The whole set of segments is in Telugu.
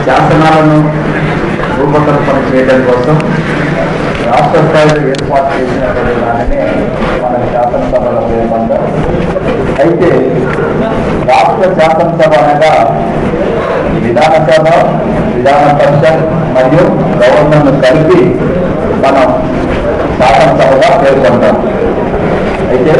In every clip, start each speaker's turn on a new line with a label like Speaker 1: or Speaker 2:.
Speaker 1: శాసనాలను రూపకల్పన చేయడం కోసం రాష్ట్ర స్థాయిలో ఏర్పాటు చేసినటువంటి దానిని మన శాసనసభలో పేర్కొంటాం. అయితే రాష్ట్ర శాసనసభ అనగా విధానసభ, విధాన పరిషత్ మరియు గవర్నర్ను కలిపి మనం శాసనసభగా పేర్కొంటాం. అయితే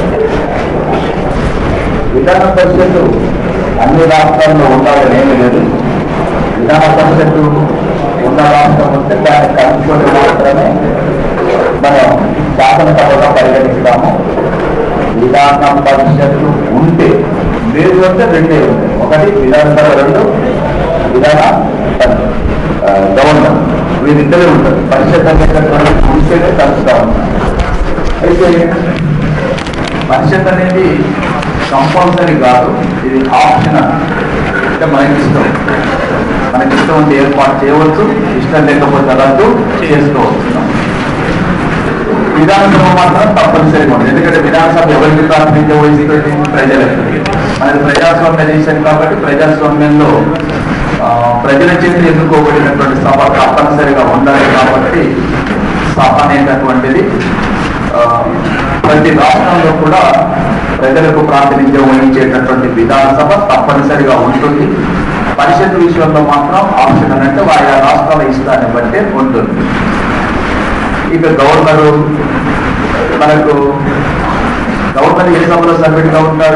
Speaker 1: విధాన పరిషత్తు అన్ని రాష్ట్రాల్లో ఉండాలని ఏమీ లేదు. విధాన పరిషత్తు ఉన్న రాష్ట్రం ఉంటే దాన్ని కలుపుకొని మాత్రమే మనం శాసనసభగా పరిగణిస్తాము. విధాన పరిషత్తు ఉంటే లేదు అంటే రెండే ఉంటాయి. ఒకటి విధానసభ, రెండు విధాన గవర్నర్, వీరిద్దరే ఉంటారు. పరిషత్ అనేటటువంటి ఉంటేనే కలుపుతా ఉంటారు. అయితే పరిషత్ అనేది కంపల్సరీ కాదు, ఇది ఆప్షనల్. అంటే మనకిష్టం ఉంటే ఏర్పాటు చేయవచ్చు, ఇష్టం లేకపోతే రద్దు చేసుకోవచ్చు. విధానసభ మాత్రం తప్పనిసరిగా ఉంటుంది. ఎందుకంటే విధానసభ ఎవరికి ప్రాతినిధ్యం వహిస్తుంది? ప్రజలకు. మనది ప్రజాస్వామ్య దేశం కాబట్టి ప్రజాస్వామ్యంలో ప్రజల చేత ఎన్నుకోబడినటువంటి సభ తప్పనిసరిగా ఉండాలి. కాబట్టి సభ అనేటటువంటిది ప్రతి రాష్ట్రంలో కూడా ప్రజలకు ప్రాతినిధ్యం వహించేటటువంటి విధానసభ తప్పనిసరిగా ఉంటుంది. పరిషత్ విషయంలో మాత్రం ఆప్షనల్, అంటే ఆయా రాష్ట్రాల ఇష్టాన్ని బట్టే ఉంటుంది. ఇక గవర్నరు, మనకు గవర్నర్ ఏ సభలో సభ్యుడిగా ఉంటాడు?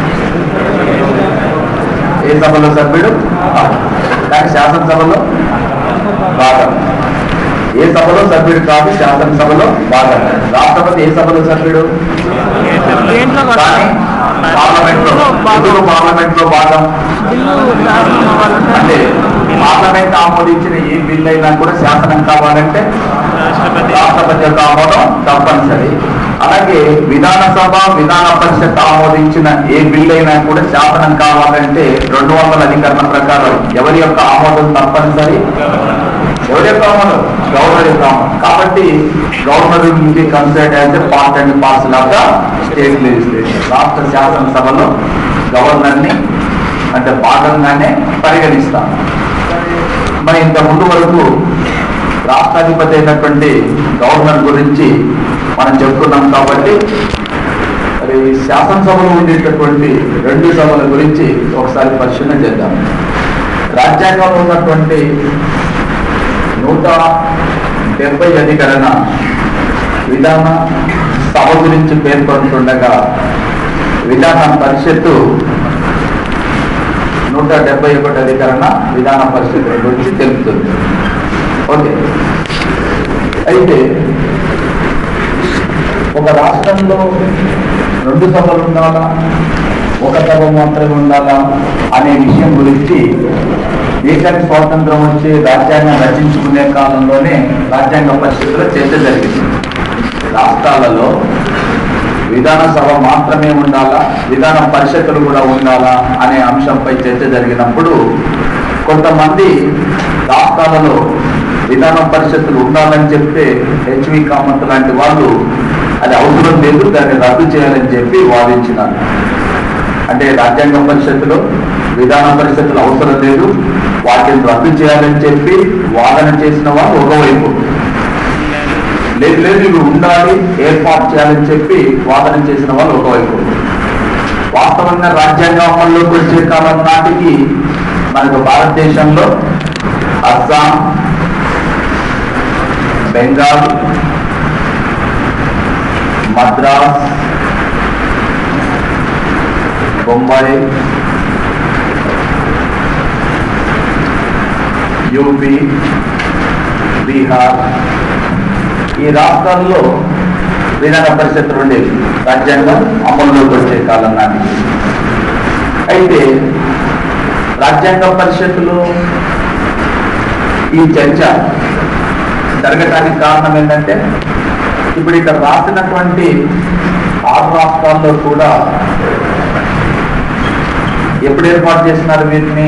Speaker 1: ఏ సభలో సభ్యుడు? కానీ శాసనసభలో భాగం. ఏ సభలో సభ్యుడు కాదు, శాసనసభలో భాగం. రాష్ట్రపతి ఏ సభలో సభ్యుడు? కానీ పార్లమెంట్ లో భాగం. అంటే పార్లమెంట్ ఆమోదించిన ఏ బిల్ అయినా కూడా శాసనం కావాలంటే రాష్ట్రపతి యొక్క ఆమోదం తప్పనిసరి. అలాగే విధానసభ, విధాన పరిషత్ ఆమోదించిన ఏ బిల్ అయినా కూడా శాసనం కావాలంటే 200 అధికరణ ప్రకారం ఎవరి యొక్క ఆమోదం తప్పనిసరి? ఎవరి యొక్క ఆమోదం? గవర్నర్ యొక్క ఆమోదం. కాబట్టి గవర్నర్ నుంచి considered as a part and parcel of the state legislature. రాష్ట్ర శాసనసభలో గవర్నర్ని అంటే భాగంగానే పరిగణిస్తాం. మరి ఇంత ముందు వరకు రాష్ట్రాధిపతి అయినటువంటి గవర్నర్ గురించి మనం చెప్పుకున్నాం. కాబట్టి మరి శాసనసభలో ఉండేటటువంటి 2 సభల గురించి ఒకసారి పరిశీలన చేద్దాం. రాజ్యాంగంలో ఉన్నటువంటి 170 అధికరణ విధాన సభ గురించి పేర్కొంటుండగా విధాన పరిషత్తు 171 అధికరణ విధాన పరిషత్ గురించి తెలుపుతుంది. ఓకే. అయితే ఒక రాష్ట్రంలో 2 సభలు ఉండాలా, ఒక సభ మాత్రమే ఉండాలా అనే విషయం గురించి దేశానికి స్వాతంత్రం వచ్చి రాజ్యాంగం రచించుకునే కాలంలోనే రాజ్యాంగ పరిషత్తులో చర్చ జరిగింది. రాష్ట్రాలలో విధానసభ మాత్రమే ఉండాలా, విధాన పరిషత్తులు కూడా ఉండాలా అనే అంశంపై చర్చ జరిగినప్పుడు కొంతమంది రాష్ట్రాలలో విధాన పరిషత్తులు ఉండాలని చెప్తే హెచ్వి కామత్ లాంటి వాళ్ళు అది అవసరం లేదు, దాన్ని రద్దు చేయాలని చెప్పి వాదించినారు. అంటే రాజ్యాంగ పరిషత్తులు, విధాన పరిషత్తులు అవసరం లేదు, వాటిని రద్దు చేయాలని చెప్పి వాదన చేసిన వాళ్ళు ఒకవైపు, లేదు ఇవి ఉండాలి, ఏర్పాటు చేయాలని చెప్పి వాదన చేసిన వాళ్ళు ఒకవైపు. వాస్తవంగా రాజ్యాంగం అమల్లోకి వచ్చే కాలం నాటికి మనకు భారతదేశంలో అస్సాం, బెంగాల్, మద్రాస్, బొంబాయి, యూపీ, బీహార్ ఈ రాష్ట్రాల్లో విధాన పరిషత్ ఉండేది రాజ్యాంగం అమల్లోకి వచ్చే కాలం నాటికి. అయితే రాజ్యాంగ పరిషత్తులో ఈ చర్చ జరగటానికి కారణం ఏంటంటే ఇప్పుడు ఇక్కడ రాసినటువంటి 6 రాష్ట్రాల్లో కూడా ఎప్పుడు ఏర్పాటు చేస్తున్నారు వీటిని?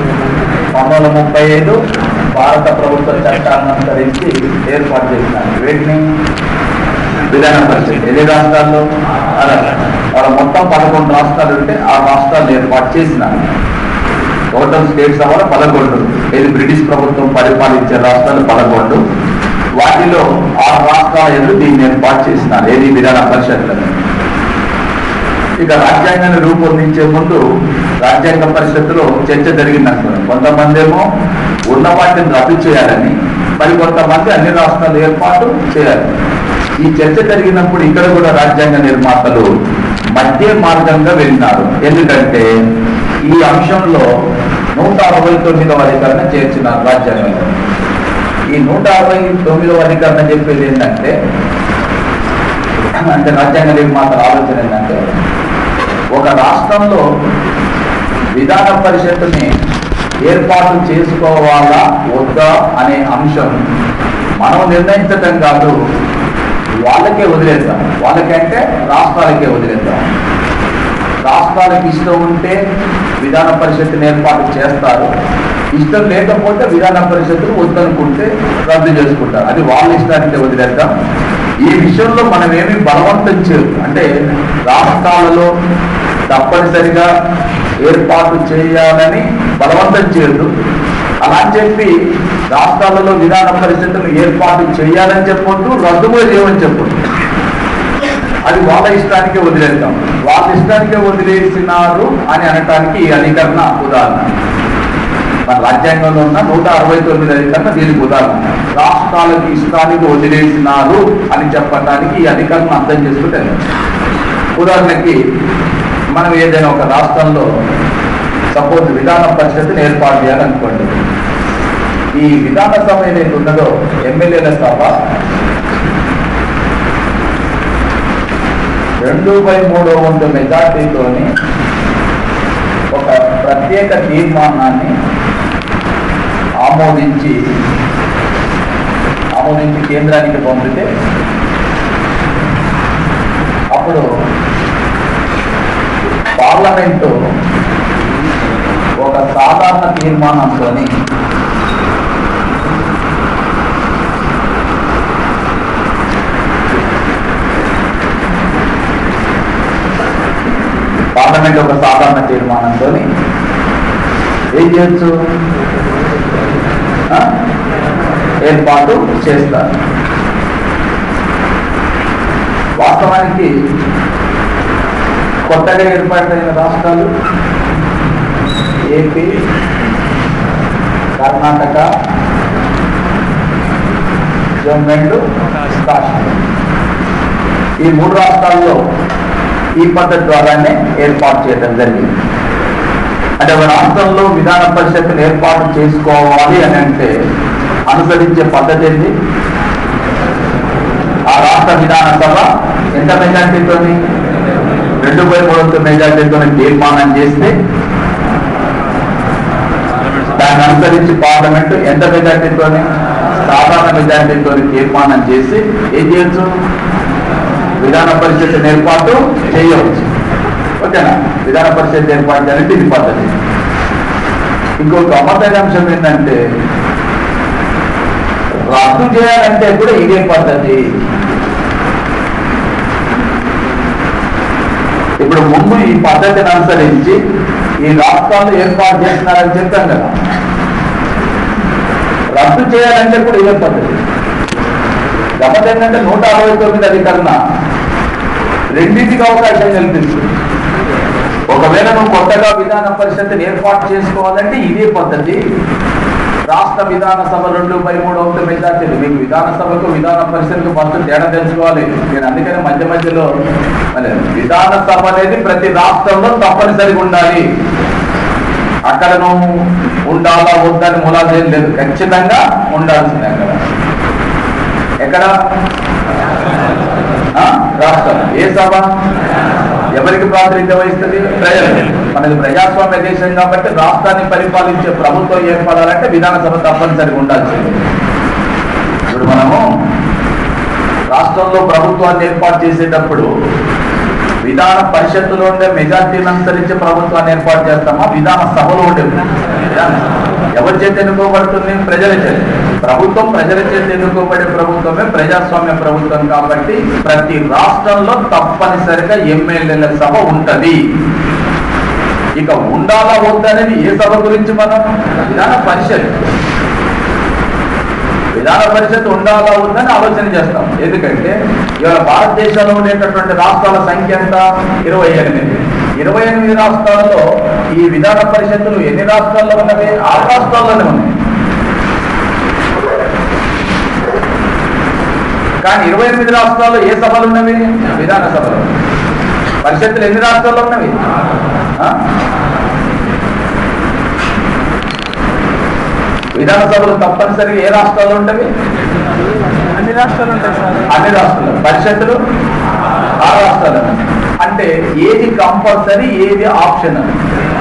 Speaker 1: 1935 భారత ప్రభుత్వ చట్టాలను అనుసరించి ఏర్పాటు చేస్తున్నారు. వీటిని విధాన పరిషత్. ఎన్ని రాష్ట్రాల్లో? వాళ్ళ మొత్తం 11 రాష్ట్రాలు ఉంటే ఆ రాష్ట్రాలు ఏర్పాటు చేసినారు. టోటల్ స్టేట్స్ అవ్వాలి 11. ఇది బ్రిటిష్ ప్రభుత్వం పరిపాలించే రాష్ట్రాలు 11. వాటిలో 6 రాష్ట్రాల ఎదురు దీన్ని ఏర్పాటు చేసినారు. ఏది విధాన పరిషత్లను. ఇక రాజ్యాంగాన్ని రూపొందించే ముందు రాజ్యాంగ పరిషత్తులో చర్చ జరిగిందనుకున్నాం. కొంతమంది ఏమో ఉన్న వాటిని రద్దు చేయాలని, మరి కొంతమంది అన్ని రాష్ట్రాలు ఏర్పాటు చేయాలి. ఈ చర్చ జరిగినప్పుడు ఇక్కడ కూడా రాజ్యాంగ నిర్మాతలు మధ్య మార్గంగా వెళ్ళినారు. ఎందుకంటే ఈ అంశంలో 169వ అధికరణ చేర్చినారు రాజ్యాంగంలో. ఈ 169వ అధికరణ చెప్పేది ఏంటంటే, అంటే రాజ్యాంగ నిర్మాతల ఆలోచన ఏంటంటే, ఒక రాష్ట్రంలో విధాన పరిషత్తుని ఏర్పాటు చేసుకోవాలా వద్దా అనే అంశం మనం నిర్ణయించటం కాదు, వాళ్ళకే వదిలేద్దాం. వాళ్ళకంటే రాష్ట్రాలకే వదిలేద్దాం. రాష్ట్రాలకు ఇష్టం ఉంటే విధాన పరిషత్తుని ఏర్పాటు చేస్తారు, ఇష్టం లేకపోతే విధాన పరిషత్తును వద్దనుకుంటే రద్దు చేసుకుంటారు. అది వాళ్ళ ఇష్టానికి వదిలేద్దాం. ఈ విషయంలో మనం ఏమి బలవంతం చేయదు. అంటే రాష్ట్రాలలో తప్పనిసరిగా ఏర్పాటు చేయాలని బలవంతం చేయదు. అలా చెప్పి రాష్ట్రాలలో విధాన పరిషత్తును ఏర్పాటు చేయాలని చెప్పొద్దు, రద్దు కూడా చేయమని చెప్పొద్దు. అది వాళ్ళ ఇష్టానికే వదిలేద్దాం. వాళ్ళ ఇష్టానికే వదిలేసినారు అని అనటానికి ఈ అధికరణ ఉదాహరణ. మన రాజ్యాంగంలో ఉన్న 169 అధికరణ దీనికి ఉదాహరణ. రాష్ట్రాలకు ఇష్టానికి వదిలేసినారు అని చెప్పడానికి ఈ అధికరణ అర్థం చేసుకుంటే, ఉదాహరణకి మనం ఏదైనా ఒక రాష్ట్రంలో సపోజ్ విధాన పరిషత్తుని ఏర్పాటు చేయాలనుకోండి. ఈ విధాన సభ ఏదైతే ఉన్నదో ఎమ్మెల్యేల సభ 2/3 వంతు మెజార్టీతోని ఒక ప్రత్యేక తీర్మానాన్ని ఆమోదించి కేంద్రానికి పంపితే అప్పుడు పార్లమెంటు ఒక సాధారణ తీర్మానంతో ఏం చేయొచ్చు, ఏర్పాటు చేస్తారు. వాస్తవానికి కొత్తగా ఏర్పాటైన రాష్ట్రాలు ఏపీ, కర్ణాటక, జమ్మూ అండ్ కాశ్మీర్. ఈ 3 రాష్ట్రాల్లో ఈ పద్ధతి ద్వారానే ఏర్పాటు చేయడం జరిగింది. అంటే ఒక రాష్ట్రంలో విధాన పరిషత్తును ఏర్పాటు చేసుకోవాలి అని అంటే అనుసరించే పద్ధతి ఏంటి? ఆ రాష్ట్ర విధాన సభ ఎంత మెజార్టీతో 2/3 మెజార్టీతో తీర్మానం చేస్తే దాన్ని అనుసరించి పార్లమెంటు ఎంత మెజార్టీతో సాధారణ మెజార్టీతో తీర్మానం చేసి ఏం చేయొచ్చు, విధాన పరిషత్ ఏర్పాటు చేయవచ్చు. ఓకేనా? విధాన పరిషత్ ఏర్పాటు చేయాలంటే ఇది పద్ధతి. ఇంకొక గమ్మత్తైన అంశం ఏంటంటే, రద్దు చేయాలంటే కూడా ఇదే పద్ధతి. ఇప్పుడు ముందు ఈ పద్ధతిని అనుసరించి ఈ రాష్ట్రాలు ఏర్పాటు చేస్తున్నారని చెప్తాం కదా, రద్దు చేయాలంటే కూడా ఇదే పద్ధతి. గమ్మత్ ఏంటంటే 169 అధికరణ రెండింటికి అవకాశం కల్పిస్తుంది. ఒకవేళ నువ్వు కొత్తగా విధాన పరిషత్తుని ఏర్పాటు చేసుకోవాలంటే ఇదే పద్ధతి. రాష్ట్ర విధాన సభ 2/3 మెజార్టీలు. మీకు విధాన సభకు విధాన పరిషత్కు ఫస్ట్ తేడా తెలుసుకోవాలి. నేను అందుకని మధ్యలో విధాన సభ అనేది ప్రతి రాష్ట్రంలో తప్పనిసరిగా ఉండాలి. అక్కడ నువ్వు ఉండాలా వద్దని ములాజేం లేదు, ఖచ్చితంగా ఉండాల్సిందే. ఎక్కడ రాష్ట్రం ఏ సభ ఎవరికి ప్రాతినిధ్యం వహిస్తుంది? ప్రజలు. మనది ప్రజాస్వామ్య దేశం కాబట్టి రాష్ట్రాన్ని పరిపాలించే ప్రభుత్వం ఏర్పడాలంటే విధాన సభ తప్పనిసరిగా ఉండాల్సింది. ఇప్పుడు మనము రాష్ట్రంలో ప్రభుత్వాన్ని ఏర్పాటు చేసేటప్పుడు విధాన పరిషత్తులో ఉండే మెజార్టీని అనుసరించి ప్రభుత్వాన్ని ఏర్పాటు చేస్తామా, విధాన సభలో ఉండే ఎవరి చేత ఎన్నుకోబడుతుంది? ప్రజల చేత. ప్రభుత్వం ప్రజల చేత ఎన్నుకోబడే ప్రభుత్వమే ప్రజాస్వామ్య ప్రభుత్వం కాబట్టి ప్రతి రాష్ట్రంలో తప్పనిసరిగా ఎమ్మెల్యేల సభ ఉంటది. ఇక ఉండాలా వద్దనేది ఏ సభ గురించి మనం విధాన పరిషత్ ఉండాలా వద్దని ఆలోచన చేస్తాం. ఎందుకంటే ఇవాళ భారతదేశంలో ఉండేటటువంటి రాష్ట్రాల సంఖ్య ఎంత? 28. 28 రాష్ట్రాలలో ఈ విధాన పరిషత్తులు ఎన్ని రాష్ట్రాల్లో ఉన్నవి? 6 రాష్ట్రాల్లోనే ఉన్నాయి. కానీ 28 రాష్ట్రాల్లో ఏ సభలు ఉన్నవి? విధాన సభలు. పరిషత్తులు ఎన్ని రాష్ట్రాల్లో ఉన్నవి? విధాన సభలు తప్పనిసరిగా ఏ రాష్ట్రాల్లో ఉంటవి?
Speaker 2: అన్ని రాష్ట్రాలు ఉంటాయి సార్.
Speaker 1: అన్ని రాష్ట్రాలు. పరిషత్తులు 6 రాష్ట్రాలు. అంటే ఏది కంపల్సరీ, ఏది ఆప్షనల్?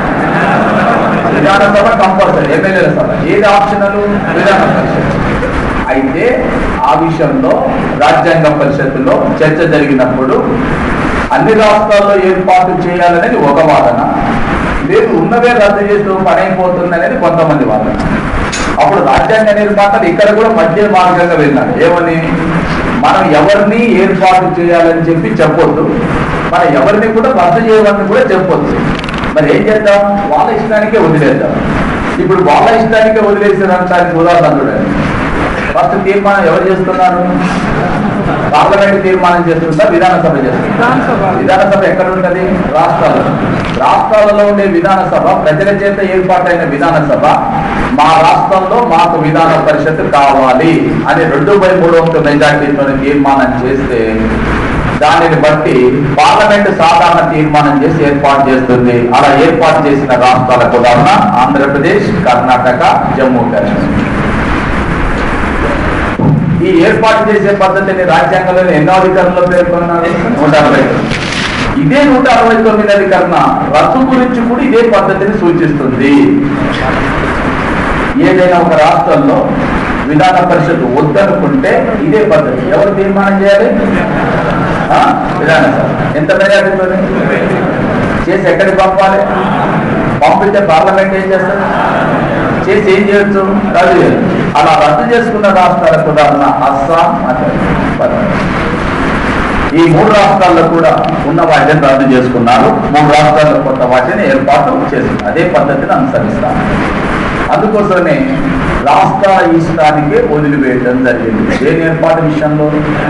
Speaker 1: విధాన సభ కంపల్సరీ, ఎమ్మెల్యేల సభ. ఏది ఆప్షనల్? విధాన పరిషత్. అయితే ఆ విషయంలో రాజ్యాంగ పరిషత్తులో చర్చ జరిగినప్పుడు అన్ని రాష్ట్రాల్లో ఏర్పాటు చేయాలనేది ఒక వాదన, లేదు ఉన్నవే రద్దు చేస్తూ పని అయిపోతుంది అనేది కొంతమంది వాదన. అప్పుడు రాజ్యాంగ నిర్మాతలు ఇక్కడ కూడా మధ్య మార్గంగా వెళ్ళినారు. ఏమని? మనం ఎవరిని ఏర్పాటు చేయాలని చెప్పొద్దు, మనం ఎవరిని కూడా రద్దు చేయమని కూడా చెప్పొద్దు. మరి ఏం చేద్దాం? వాళ్ళ ఇష్టానికే వదిలేద్దాం. ఇప్పుడు వాళ్ళ ఇష్టానికే వదిలేసేదానికి ఉదాహరణ చూడండి. ఫస్ట్ తీర్మానం ఎవరు చేస్తున్నారు? పార్లమెంట్ తీర్మానం చేస్తుందా? విధానసభ చేస్తుందా? విధానసభ ఎక్కడ ఉంటుంది? రాష్ట్రాలలో ఉండే విధానసభ, ప్రజల చేత ఏర్పాటైన విధానసభ మా రాష్ట్రంలో మాకు విధాన పరిషత్ కావాలి అని 2/3 మెజార్టీతో తీర్మానం చేస్తే దానిని బట్టి పార్లమెంట్ సాధారణ తీర్మానం చేసి ఏర్పాటు చేస్తుంది. అలా ఏర్పాటు చేసిన రాష్ట్రాలకు ఉదాహరణ ఆంధ్రప్రదేశ్, కర్ణాటక, జమ్మూ కాశ్మీర్. ఈ ఏర్పాటు చేసే పద్ధతిని రాజ్యాంగంలో ఎన్నో అధికారంలో పేర్కొన్నారు? 169. ఇదే 169 అధికరణ రద్దు గురించి కూడా ఇదే పద్ధతిని సూచిస్తుంది. ఏదైనా ఒక రాష్ట్రంలో విధాన పరిషత్ వద్దనుకుంటే ఇదే పద్ధతి. ఎవరు తీర్మానం చేయాలి? విధానసభ. ఎంత మెజారిటీతో చేసి ఎక్కడికి పంపాలి? పంపితే పార్లమెంట్ ఏం చేస్తారు? చేసి ఏం చేయొచ్చు? రద్దు చేయొచ్చు. అలా రద్దు చేసుకున్న రాష్ట్రాలకు ఉదాహరణ అస్సాం, ఈ 3 రాష్ట్రాల్లో కూడా ఉన్న వాటిని రద్దు చేసుకున్నారు. 3 రాష్ట్రాల్లో కొత్త వాటిని ఏర్పాటు చేసింది. అదే పద్ధతిని అనుసరిస్తారు. అందుకోసమే రాష్ట్ర ఇష్టానికే వదిలివేయడం జరిగింది. దేని ఏర్పాటు విషయంలో?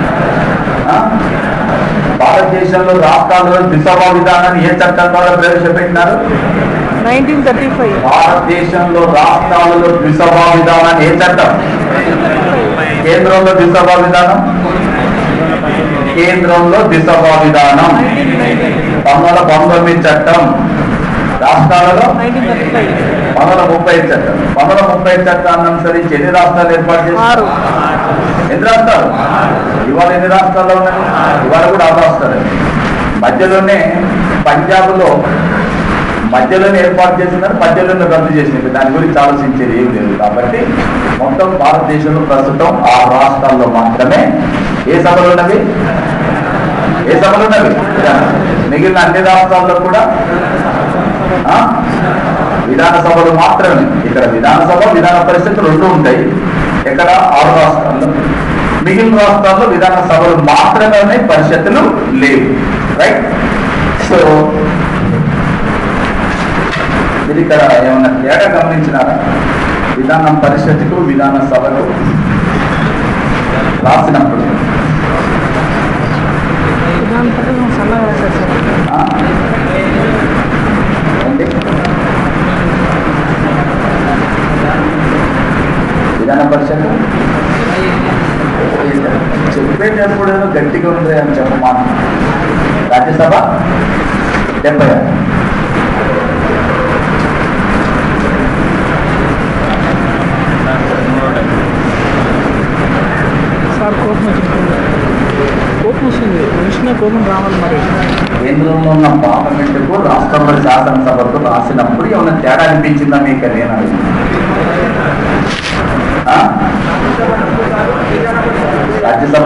Speaker 1: భారతదేశంలో రాష్ట్రాల్లో ద్విసభ విధానాన్ని ఏ చట్టం ద్వారా ప్రవేశపెట్టినారు?
Speaker 2: 1935.
Speaker 1: భారతదేశంలో రాష్ట్రాలలో ద్విసభ విధానాన్ని ఏ చట్టం? కేంద్రంలో ద్విసభ విధానం. కేంద్రంలో ద్విసభ విధానం 1919 చట్టం. రాష్ట్రాలలో 1935 చట్టం. 1935 చట్టాన్ని అనుసరించి ఎన్ని రాష్ట్రాలు ఏర్పాటు చేశారు? ఎన్ని రాష్ట్రాలు? ఇవాళ ఎన్ని రాష్ట్రాల్లో ఉన్నాయి? ఇవాళ కూడా 6 రాష్ట్రాలు. మధ్యలోనే పంజాబ్లో మధ్యలోనే ఏర్పాటు చేసినారు, మధ్యలోనే రద్దు చేసినారు. దాని గురించి ఆలోచించేది ఏం లేదు. కాబట్టి మొత్తం భారతదేశంలో ప్రస్తుతం 6 రాష్ట్రాల్లో మాత్రమే ఏ సభలు ఉన్నవి? మిగిలిన అన్ని రాష్ట్రాల్లో కూడా విధానసభలు మాత్రమే. ఇక్కడ విధానసభ, విధాన పరిషత్ 2 ఉంటాయి. ఇక్కడ 6 రాష్ట్రాల్లో. మిగిలిన రాష్ట్రాల్లో విధాన సభలు మాత్రమే, పరిషత్తులు లేవు. రైట్? సో మీరు ఇక్కడ ఏమన్నా తేడా గమనించినారా? విధాన పరిషత్తుకు, విధాన సభకు రాసినప్పుడు విధాన పరిషత్ చెప్పేటప్పుడు గట్టిగా ఉంది అని చెప్పమా. రాజ్యసభ 76.
Speaker 2: సార్ కోపం వస్తుంది. విష్ణు కోపం రావాలి. మరి
Speaker 1: కేంద్రంలో ఉన్న పార్లమెంటుకు, రాష్ట్రంలో శాసనసభకు రాసినప్పుడు ఏమైనా తేడా అనిపించిందా మీకు? నేను రాజ్యసభ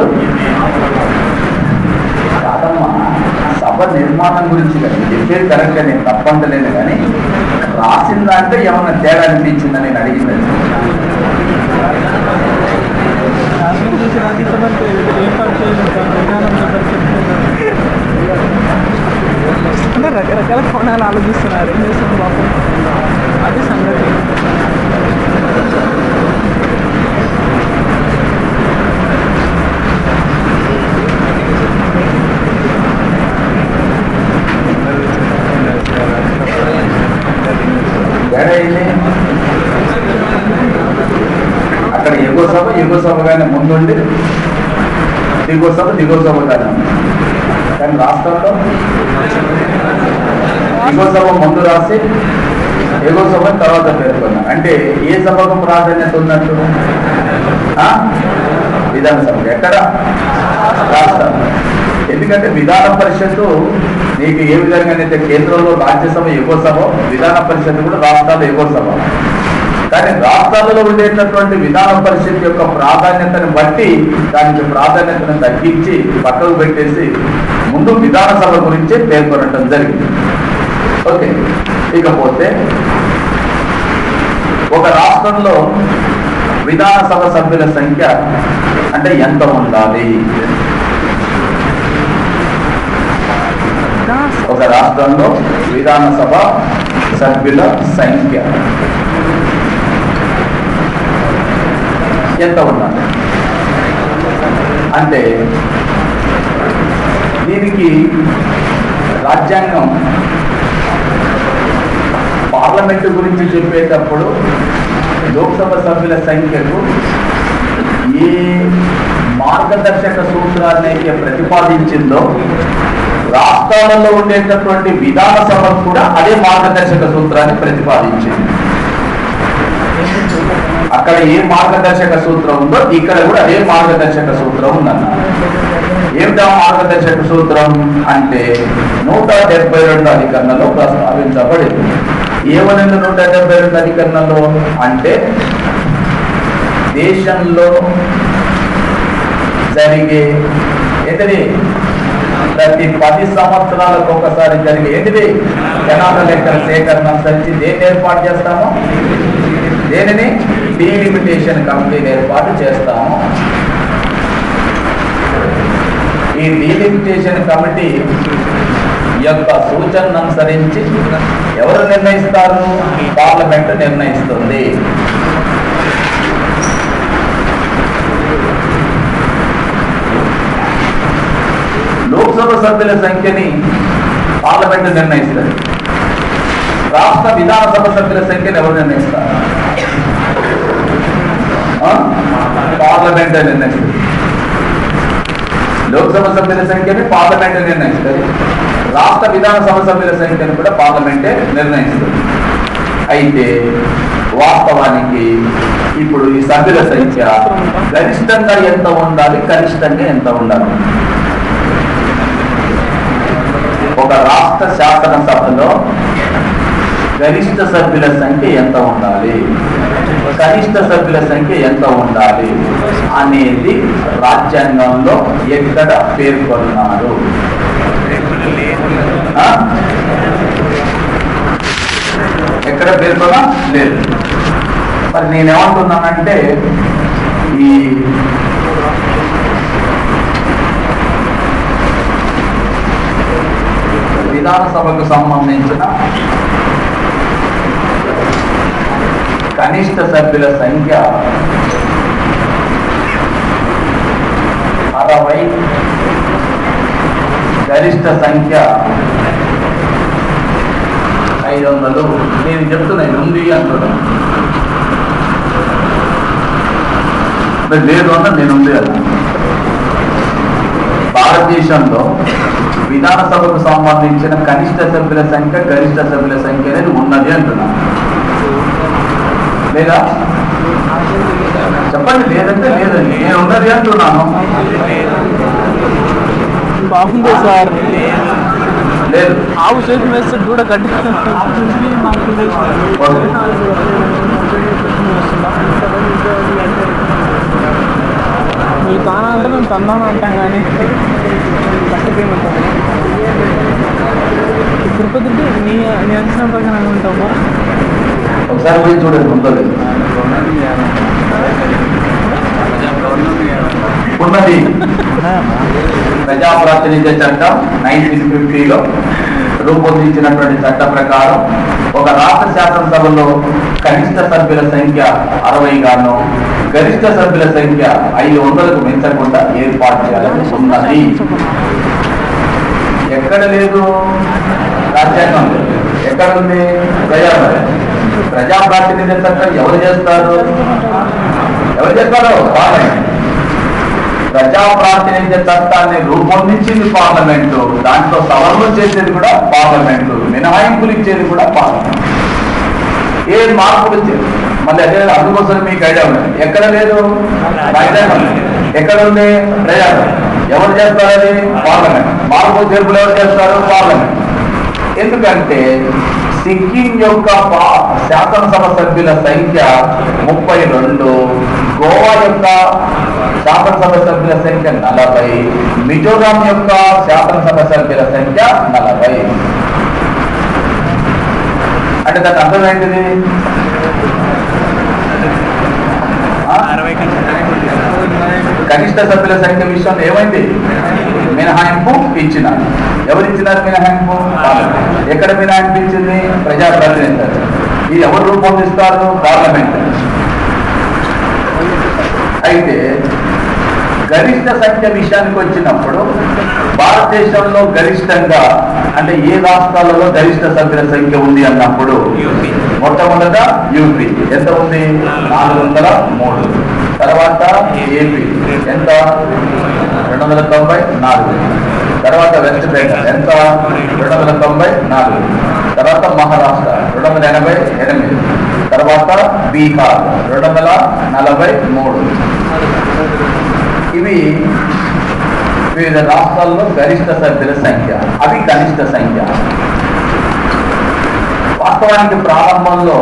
Speaker 1: కాదమ్మా, సభ నిర్మాణం గురించి కానీ చెప్పేది కరెక్ట్గా నేను తప్పంటలేను. కానీ రాసిందంటే ఏమైనా తేడా అనిపించిందని నేను అడిగింది.
Speaker 2: అంటే రకరకాల కోణాలు ఆలోచిస్తున్నారు. ఏం చేస్తుంది పాపం, అది సంగతి.
Speaker 1: అక్కడ ఎగువ సభగానే ముందుండి దిగువ సభగానే ఉంది. కానీ రాష్ట్రంలో దిగువ సభ ముందు రాసి ఎగువ సభ తర్వాత పేర్కొన్నారు. అంటే ఏ సభకు ప్రాధాన్యత ఉన్నట్టు? విధానసభ. ఎక్కడ? రాష్ట్రం. ఎందుకంటే విధాన పరిషత్తు నీకు ఏ విధంగానైతే కేంద్రంలో రాజ్యసభ ఎగువ సభ, విధాన పరిషత్తు కూడా రాష్ట్రాలు ఎగువ సభ. కానీ రాష్ట్రాలలో ఉండేటటువంటి విధాన పరిషత్ యొక్క ప్రాధాన్యతను బట్టి దానికి ప్రాధాన్యతను తగ్గించి పక్కకు పెట్టేసి ముందు విధానసభ గురించి పేర్కొనడం జరిగింది. ఓకే, ఇకపోతే ఒక రాష్ట్రంలో విధానసభ సభ్యుల సంఖ్య అంటే ఎంత ఉండాలి? ఒక రాష్ట్రంలో విధానసభ సభ్యుల సంఖ్య ఎంత ఉండాలి అంటే దీనికి రాజ్యాంగం పార్లమెంటు గురించి చెప్పేటప్పుడు లోక్సభ సభ్యుల సంఖ్యకు ఏ మార్గదర్శక సూత్రాన్ని అయితే ప్రతిపాదించిందో రాష్ట్రాలలో ఉండేటటువంటి విధానసభ కూడా అదే మార్గదర్శక సూత్రాన్ని ప్రతిపాదించింది. అక్కడ ఏ మార్గదర్శక సూత్రం ఉందో ఇక్కడ కూడా అదే మార్గదర్శక సూత్రం ఉందన్న. ఏమిటా మార్గదర్శక సూత్రం అంటే 172 అధికరణలో ప్రస్తావించబడింది. ఏమనింది 172 అధికరణలో అంటే దేశంలో జరిగే ఏంటిది ప్రతి 10 సంవత్సరాలకు ఒకసారి జరిగే ఏంటిది జనాభా లెక్కల సేకరణ సంచి దేన్ని ఏర్పాటు చేస్తాము? దేనిని? డీలిమిటేషన్ కమిటీని ఏర్పాటు చేస్తాము. ఈ డీలిమిటేషన్ కమిటీ యొక్క సూచనను అనుసరించి ఎవరు నిర్ణయిస్తారు? పార్లమెంట్ నిర్ణయిస్తుంది. లోక్సభ సభ్యుల సంఖ్యని పార్లమెంట్ నిర్ణయిస్తారు. రాష్ట్ర విధానసభ సభ్యుల సంఖ్యను ఎవరు నిర్ణయిస్తారు? పార్లమెంట్ నిర్ణయిస్తుంది. లోక్సభ సభ్యుల సంఖ్యని పార్లమెంట్ నిర్ణయిస్తుంది. రాష్ట్ర విధానసభ సభ్యుల సంఖ్యను కూడా పార్లమెంటే నిర్ణయిస్తుంది. అయితే వాస్తవానికి ఇప్పుడు ఈ సభ్యుల సంఖ్య గరిష్టంగా ఎంత ఉండాలి, కనిష్టంగా ఎంత ఉండాలి? ఒక రాష్ట్ర శాసనసభలో గరిష్ట సభ్యుల సంఖ్య ఎంత ఉండాలి, కనిష్ట సభ్యుల సంఖ్య ఎంత ఉండాలి అనేది రాజ్యాంగంలో ఎక్కడ పేర్కొన్నారు? ఎక్కడ పేర్కొన్నా లేదు. మరి నేనేమంటున్నానంటే ఈ విధానసభకు సంబంధించిన కనిష్ట సభ్యుల సంఖ్య 60, గరిష్ట సంఖ్య 500. నేను చెప్తున్నాను ఉంది అంటున్నాను, లేదు అన్న నేను ఉంది అన్న. భారతదేశంలో విధానసభకు సంబంధించిన కనిష్ట సభ్యుల సంఖ్య, గరిష్ట సభ్యుల సంఖ్య అనేది ఉన్నది అంటున్నాను. లేదా చెప్పండి. లేదంటే లేదండి, నేను ఉన్నది అంటున్నాను.
Speaker 2: బాగుంది సార్.
Speaker 1: లేదు,
Speaker 2: ఆవు చేతి వేస్తే దూడ కట్టి మీరు తానా అంటే మేము తందాను అంటాం కానీ కష్టపోయినంటాం. తిరుపతి నీ అంచనా ప్రకారం ఉంటామా?
Speaker 1: ఒకసారి పోయి చూడండి. ఉంటుంది ఉన్నది. ప్రజాప్రాతినిధ్య చట్టం 1950లో రూపొందించినటువంటి చట్ట ప్రకారం ఒక రాష్ట్ర శాసనసభలో కనిష్ట సభ్యుల సంఖ్య 60 గాను గరిష్ట సభ్యుల సంఖ్య 500కు మించకుండా ఏర్పాటు చేయాలని ఉన్నది. ఎక్కడ లేదు? రాజ్యాంగం లేదు. ఎక్కడ ఉంది? ప్రజాప్రాతినిధ్య చట్టం ఎవరు చేస్తారు? పార్లమెంట్. ప్రజాప్రాతినిధ్య చట్టాన్ని రూపొందించింది పార్లమెంటు, దాంట్లో సవరణలు చేసేది కూడా పార్లమెంటు, మినహాయింపులు ఇచ్చేది కూడా పార్లమెంట్. ఏ మార్పులు ఇచ్చేది మళ్ళీ అదే. అందుకోసం మీకు ఐడియా ఉంది. ఎక్కడ లేదు? రాజ్యాంగం. ఎక్కడ ఉంది? ప్రజాప్రాతినిధ్యం. ఎవరు చేస్తారు? అది పార్లమెంట్. మార్పు చేర్పులు ఎవరు చేస్తారు? పార్లమెంట్. ఎందుకంటే సిక్కిం యొక్క శాసనసభ సభ్యుల సంఖ్య 32, గోవా యొక్క శాసనసభ సభ్యుల సంఖ్య 40, మిజోరాం యొక్క శాసనసభ సభ్యుల సంఖ్య 40. అంటే దాని అర్థం ఏంటిది? కనిష్ట సభ్యుల సంఖ్య విషయంలో ఏమైంది? మినహాయింపు ఇచ్చినారు. ఎవరు ఇచ్చినారు మినహాయింపు? ఎక్కడ మినహాయింపు ఇచ్చింది? ప్రజాప్రతినిధులు. ఇది ఎవరు రూపొందిస్తారు? పార్లమెంట్. అయితే గరిష్ట సంఖ్య విషయానికి వచ్చినప్పుడు భారతదేశంలో గరిష్టంగా అంటే ఏ రాష్ట్రాలలో గరిష్ట సభ్యుల సంఖ్య ఉంది అన్నప్పుడు మొట్టమొదట యూపీ ఎంత ఉంది? 403. తర్వాత ఏపీ ఎంత? 294. తర్వాత వెస్ట్ బెంగాల్ ఎంత? 294. తర్వాత మహారాష్ట్ర 288. తర్వాత బీహార్ 243. ఇవి వివిధ రాష్ట్రాల్లో గరిష్ట సభ్యుల సంఖ్య. అవి కనిష్ట సంఖ్య. వాస్తవానికి ప్రారంభంలో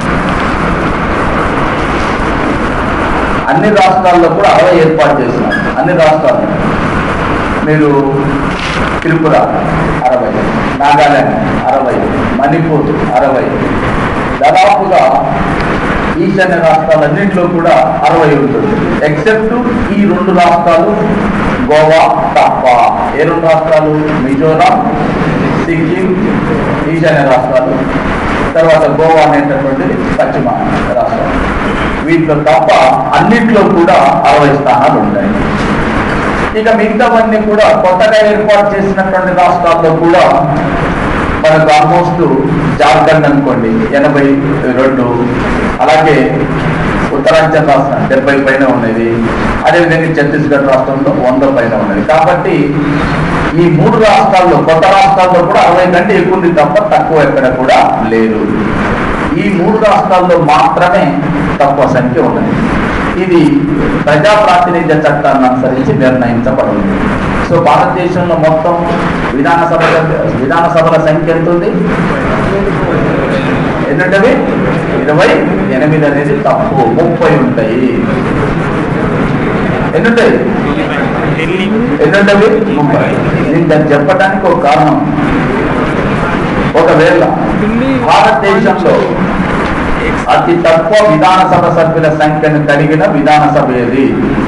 Speaker 1: అన్ని రాష్ట్రాల్లో కూడా 60 ఏర్పాటు చేస్తున్నారు. అన్ని రాష్ట్రాల్లో మీరు త్రిపుర 60, నాగాలాండ్ 60, మణిపూర్ 60, దాదాపుగా ఈశాన్య రాష్ట్రాలన్నింటిలో కూడా 60 ఉంటుంది. ఎక్సెప్ట్ ఈ 2 రాష్ట్రాలు, గోవా తప్ప. ఏ 2 రాష్ట్రాలు? మిజోరాం, సిక్కిం, ఈశాన్య రాష్ట్రాలు, తర్వాత గోవా అనేటటువంటిది పశ్చిమ రాష్ట్రాలు. వీటిలో తప్ప అన్నింటిలో కూడా 60 స్థానాలు ఉంటాయి. ఇక మిగతావన్నీ కూడా కొత్తగా ఏర్పాటు చేసినటువంటి రాష్ట్రాల్లో కూడా మనకు ఆల్మోస్ట్ జార్ఖండ్ అనుకోండి 82, అలాగే ఉత్తరాంచల్ రాష్ట్రం 70 పైన ఉన్నది, అదేవిధంగా ఛత్తీస్గఢ్ రాష్ట్రంలో 100 పైన ఉన్నది. కాబట్టి ఈ 3 రాష్ట్రాల్లో, కొత్త రాష్ట్రాల్లో కూడా 60 కంటే ఎక్కువ ఉంది తప్ప తక్కువ ఎక్కడ కూడా లేదు. ఈ 3 రాష్ట్రాల్లో మాత్రమే తక్కువ సంఖ్య ఉన్నది. ఇది ప్రజా ప్రాతినిధ్య చట్టాన్ని అనుసరించి నిర్ణయించబడింది. సో భారతదేశంలో మొత్తం విధానసభల సంఖ్య ఎంత ఉంది? ఎందుకంటే 28 అనేది తప్పు. 30 ఉంటాయి. ఎన్నుంటాయి? ఎందుకంటే 30. నేను దాన్ని చెప్పడానికి ఒక కారణం. ఒకవేళ భారతదేశంలో అతి తక్కువ విధానసభ సభ్యుల సంఖ్యను కలిగిన విధానసభ ఏది?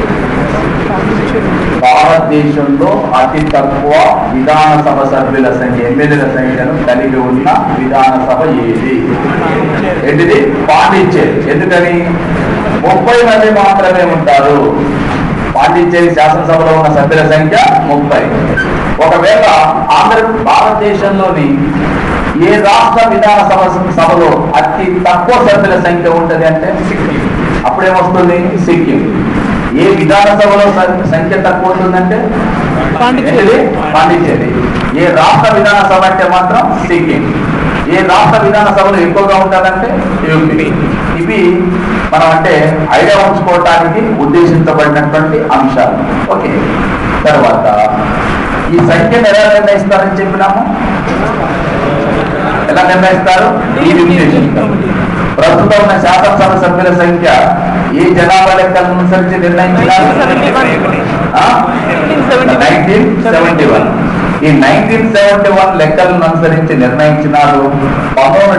Speaker 1: భారతదేశంలో అతి తక్కువ విధానసభ సభ్యుల సంఖ్య, ఎమ్మెల్యేల సంఖ్యను కలిగి ఉన్న విధానసభ ఏది? ఏంటిది? పాండిచ్చేరి. ఎందుకని? 30 మంది మాత్రమే ఉంటారు. పాండిచ్చేరి శాసనసభలో ఉన్న సభ్యుల సంఖ్య 30. ఒకవేళ భారతదేశంలోని ఏ రాష్ట్ర విధానసభ సభలో అతి తక్కువ సభ్యుల సంఖ్య ఉంటుంది అంటే సిక్కిం. అప్పుడేమొస్తుంది? సిక్కిం. ఏ విధానసభలో సంఖ్య తక్కువ ఉంటుందంటే పాండిచ్చేరి. ఏ రాష్ట్ర విధానసభ అంటే మాత్రం సిక్కిం. ఏ రాష్ట్ర విధానసభలో ఎక్కువగా ఉంటుందంటే యూపీ. ఇవి మనం అంటే ఐడియా ఉంచుకోవటానికి ఉద్దేశించబడినటువంటి అంశాలు. ఓకే. తర్వాత ఈ సంఖ్యను ఎలా నిర్ణయిస్తారని చెప్పినాము? ఎలా నిర్ణయిస్తారు? ఈ నిర్ణయిస్తారు. ప్రస్తుతం ఉన్న శాసనసభ సభ్యుల సంఖ్య ఏ జనాభా లెక్కలను అనుసరించి నిర్ణయించారు? 1971. ఈ 1971 లెక్కలను అనుసరించి నిర్ణయించినారు.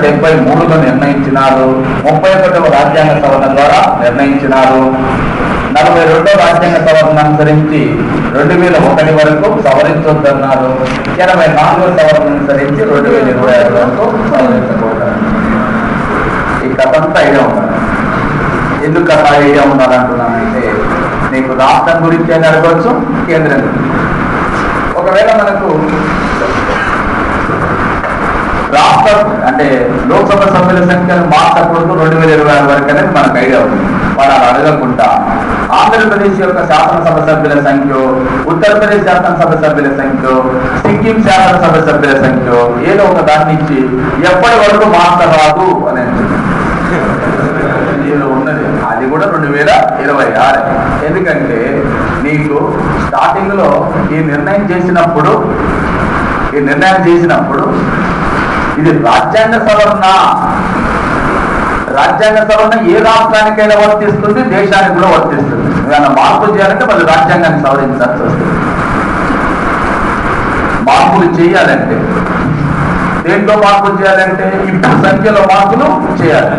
Speaker 1: 1973లో నిర్ణయించినారు. 31వ రాజ్యాంగ సవరణ ద్వారా నిర్ణయించినారు. 42వ రాజ్యాంగ సవరణ అనుసరించి 2001 వరకు సవరించొద్దన్నారు. 84వ సవరణ అనుసరించి 2026 వరకు సవరించకూడదు. ఈ కథంతా ఐడియా ఉండాలి. ఎందుకు కథ ఐడియా ఉండాలంటున్నానంటే నీకు రాష్ట్రం గురించి అని అడగవచ్చు, కేంద్రం గురించి. ఒకవేళ మనకు రాష్ట్ర అంటే లోక్సభ సభ్యుల సంఖ్యను మార్చకూడదు 2026 వరకు అనేది మనకు ఐడియా ఉంది. వాళ్ళు అలా అడగకుండా ఆంధ్రప్రదేశ్ యొక్క శాసనసభ సభ్యుల సంఖ్య, ఉత్తరప్రదేశ్ శాసనసభ సభ్యుల సంఖ్య, సిక్కిం శాసనసభ సభ్యుల సంఖ్య ఏదో ఒక దాని నుంచి ఎప్పటి వరకు మార్చరాదు అనేది ఉన్నది. అది కూడా 2026. ఎందుకంటే నీకు స్టార్టింగ్ లో ఈ నిర్ణయం చేసినప్పుడు ఇది రాజ్యాంగ సవరణ ఏ రాష్ట్రానికైనా వర్తిస్తుంది, దేశానికి కూడా వర్తిస్తుంది. ఏమైనా మార్పులు చేయాలంటే మళ్ళీ రాజ్యాంగాన్ని సవరించాల్సి వస్తుంది. మార్పులు చేయాలంటే దేంట్లో మార్పులు చేయాలంటే ఇప్పుడు సంఖ్యలో మార్పులు చేయాలి.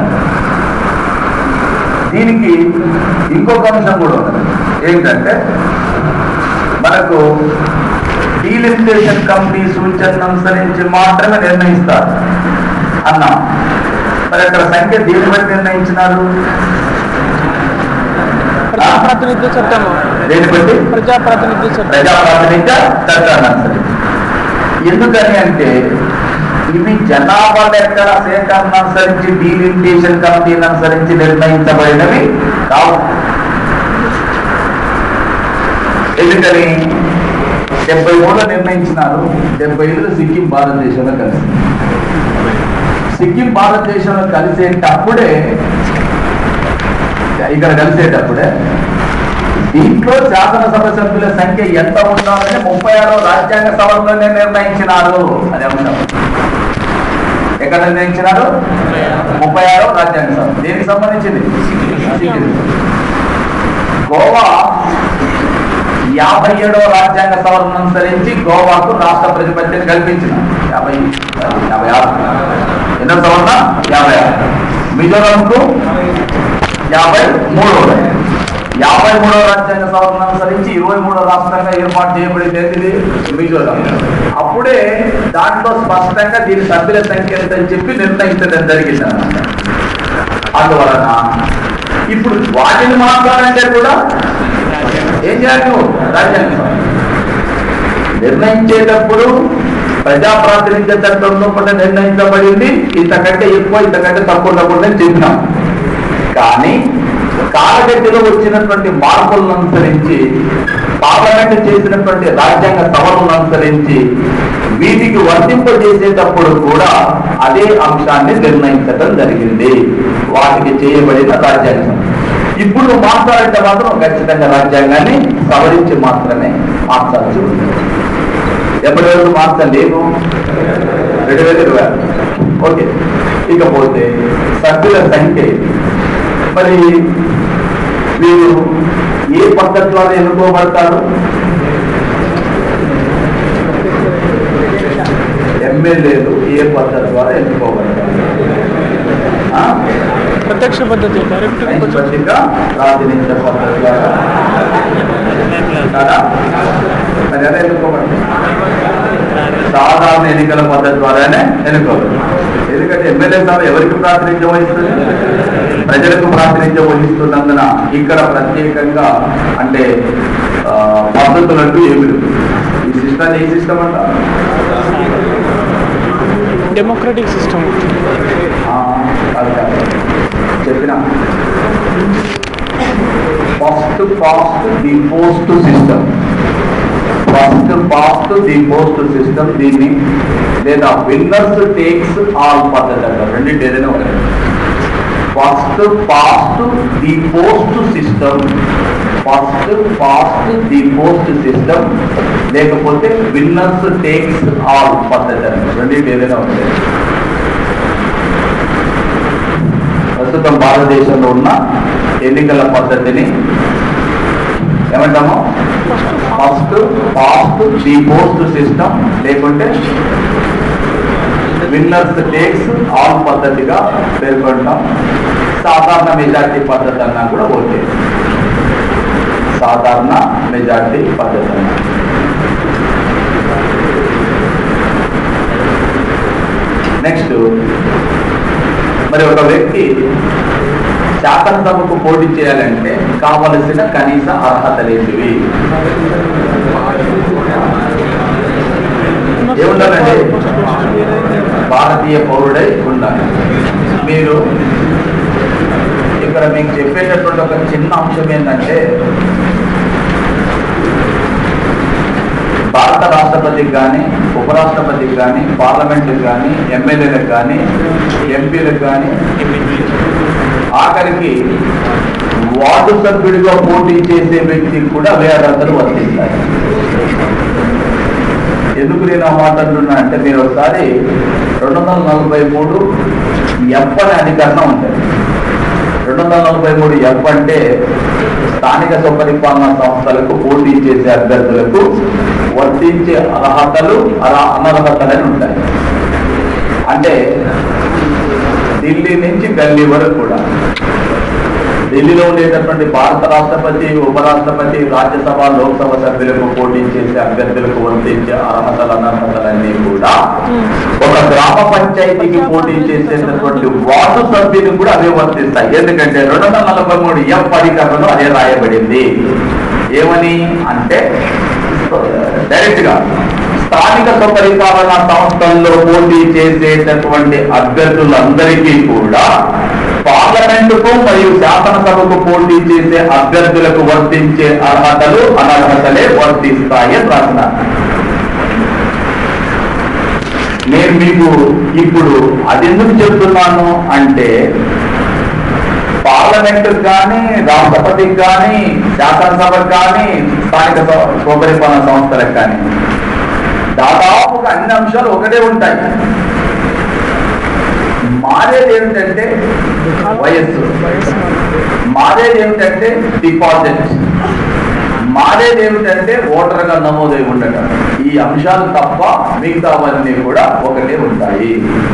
Speaker 1: దీనికి ఇంకొక అంశం కూడా ఉంది. ఏంటంటే మనకు డీలిమిటేషన్ కమిటీ సూచనను అనుసరించి మాత్రమే నిర్ణయిస్తారు అన్నాం. మరి అక్కడ సంఖ్య దేని బట్టి నిర్ణయించినారు?
Speaker 2: ప్రజాప్రాతినిధ్య చట్టము.
Speaker 1: దేని బట్టి?
Speaker 2: ప్రజాప్రాతినిధ్య
Speaker 1: చట్టాన్ని అనుసరించి. ఎందుకని అంటే ఇవి జనాభా లెక్కల సేకరణ అనుసరించి డీలిమిటేషన్ కమిటీని అనుసరించి నిర్ణయించబడినవి కావు. ఎందుకని 73లో నిర్ణయించినారు. 75లో సిక్కిం భారతదేశంలో కలిసి కలిసేటప్పుడే దీంట్లో శాసనసభ సభ్యుల సంఖ్య ఎంత ఉండాలని 36వ రాజ్యాంగ సవరణలోనే నిర్ణయించినారు. అదే అంశం. ఎక్కడ నిర్ణయించినారు? 36వ రాజ్యాంగ సభ. దేనికి సంబంధించింది? గోవా 57వ రాజ్యాంగ సవరణ అనుసరించి గోవాకు రాష్ట్ర ప్రతిపత్తిని కల్పించిన 56 ఎన్నో సవరణ 56. మిజోరాంకు 53వ రాజ్యాంగ సవరణ అనుసరించి 23వ రాష్ట్రంగా ఏర్పాటు చేయబడింది మిజోరాం. అప్పుడే దాంట్లో స్పష్టంగా దీని సభ్యుల సంఖ్య ఎంతని చెప్పి నిర్ణయించడం జరిగింది అన్నమాట. అందువలన ఇప్పుడు వాటిని మాట్లాడాలంటే కూడా ఏం చేయాలి? రాజ్యాంగం నిర్ణయించేటప్పుడు ప్రజాప్రాతినిధ్య చట్టంలో కూడా నిర్ణయించబడింది. ఇంతకంటే ఎక్కువ ఇంతకంటే తక్కువ ఉండకూడదని చెప్పినాం. కానీ కాలగతిలో వచ్చినటువంటి మార్పులను అనుసరించి పార్లమెంట్ చేసినటువంటి రాజ్యాంగ సవరణను అనుసరించి వీటికి వర్తింపజేసేటప్పుడు కూడా అదే అంశాన్ని నిర్ణయించడం జరిగింది. వాటికి చేయబడిన రాజ్యాంగం. ఇప్పుడు మాట్లాడంటే మాత్రం ఖచ్చితంగా రాజ్యాంగాన్ని సవరించి మాత్రమే మార్చాల్సి ఉంది. ఎప్పటి వరకు మార్చలేదు? 2026. ఓకే. ఇకపోతే సభ్యుల సంఖ్య మరి మీరు ఏ పద్ధతి ద్వారా ఎన్నుకోబడతారు? ఎమ్మెల్యేలు ఏ పద్ధతి ద్వారా ఎన్నుకోబడతారు?
Speaker 2: ప్రత్యక్ష పద్ధతి,
Speaker 1: ప్రాతినిధ్య పద్ధతి ద్వారా. మరి ఎలా ఎన్నుకోబడతారు? సాధారణ ఎన్నికల పద్ధతి ద్వారానే ఎన్నుకోవాలి. ఎందుకంటే ఎమ్మెల్యే సభ ఎవరికి ప్రాతినిధ్యం వహిస్తుంది? ప్రజలకు ప్రాతినిధ్యం వహిస్తున్నందున ఇక్కడ ప్రత్యేకంగా అంటే పద్ధతులంటూ ఏమి ఈ సిస్టమ్ ఏ సిస్టమ్ అంట?
Speaker 2: Democratic system.
Speaker 1: చెప్పిన first past the post system. దీన్ని లేదా విన్నర్స్ టేక్స్ ఆల్ పద్ధతి అంటారు. రెండింటి ఏదైనా ఒకటి. First past the post system లేకపోతే విన్నర్స్ టేక్స్ ఆల్ పద్ధతి అంటారు. రెండింటి ఏదైనా ఒకటి. ప్రస్తుతం భారతదేశంలో ఉన్న ఎన్నికల పద్ధతిని ఏమంటాము? First past the post system లేకుంటే విన్నర్స్ టేక్స్ ఆల్ పద్ధతిగా పేర్కొంటాం. సాధారణ మెజార్టీ పద్ధతి అన్నా కూడా ఓకే. సాధారణ మెజార్టీ పద్ధతి. నెక్స్ట్, మరి ఒక వ్యక్తి శాసనసభకు పోటీ చేయాలంటే కావలసిన కనీస అర్హతలేంటివి? ఏముండాలండి? భారతీయ పౌరుడై ఉండాలి. మీరు ఇక్కడ మీకు చెప్పేటటువంటి ఒక చిన్న అంశం ఏంటంటే, భారత రాష్ట్రపతికి కానీ, ఉపరాష్ట్రపతికి కానీ, పార్లమెంట్కి కానీ, ఎమ్మెల్యేలకు కానీ, ఎంపీలకు కానీ, ఆఖరికి వార్డు సభ్యుడిగా పోటీ చేసే వ్యక్తికి కూడా అవే అర్హతలు వర్తిస్తాయి. ఎందుకు నేను ఆ మాట అంటున్నా అంటే, మీరు ఒకసారి 243 ఎఫ్ అనే అధికరణం ఉంటుంది. 243 ఎఫ్ అంటే స్థానిక స్వపరిపాలనా సంస్థలకు పోటీ చేసే అభ్యర్థులకు వర్తించే అర్హతలు అనర్హతలని ఉంటాయి. అంటే ఢిల్లీ నుంచి గల్లీ వరకు కూడా, ఢిల్లీలో ఉండేటటువంటి భారత రాష్ట్రపతి, ఉపరాష్ట్రపతి, రాజ్యసభ, లోక్సభ సభ్యులకు పోటీ చేసే అభ్యర్థులకు వర్తించే అర్హతలు అనర్హతలన్నీ కూడా ఒక గ్రామ పంచాయతీకి పోటీ చేసేటటువంటి వార్డు సభ్యులు కూడా అవే వర్తిస్తాయి. ఎందుకంటే 243 ఎఫ్ అధికరణలో అదే రాయబడింది. ఏమని అంటే, డైరెక్ట్ గా స్థానిక స్వపరిపాలనా సంస్థల్లో పోటీ చేసేటటువంటి అభ్యర్థులందరికీ కూడా పార్లమెంటుకు మరియు శాసనసభకు పోటీ చేసే అభ్యర్థులకు వర్తించే అర్హతలు అనర్హతలే వర్తిస్తాయి అని రాస్తున్నారు. నేను మీకు ఇప్పుడు అది ఎందుకు చెప్తున్నాను అంటే, పార్లమెంటుకు కానీ, రాష్ట్రపతికి కానీ, శాసనసభకు కానీ, స్థానిక స్వపరిపాలన సంస్థలకు కానీ దాదాపుగా అన్ని అంశాలు ఒకటే ఉంటాయి. మారేది ఏమిటంటే వయస్సు, మారేది ఏమిటంటే డిపాజిట్, మారేది ఏమిటంటే ఓటర్గా నమోదై ఉండటం. ఈ అంశాలు తప్ప మిగతావన్నీ కూడా ఒకటే ఉంటాయి.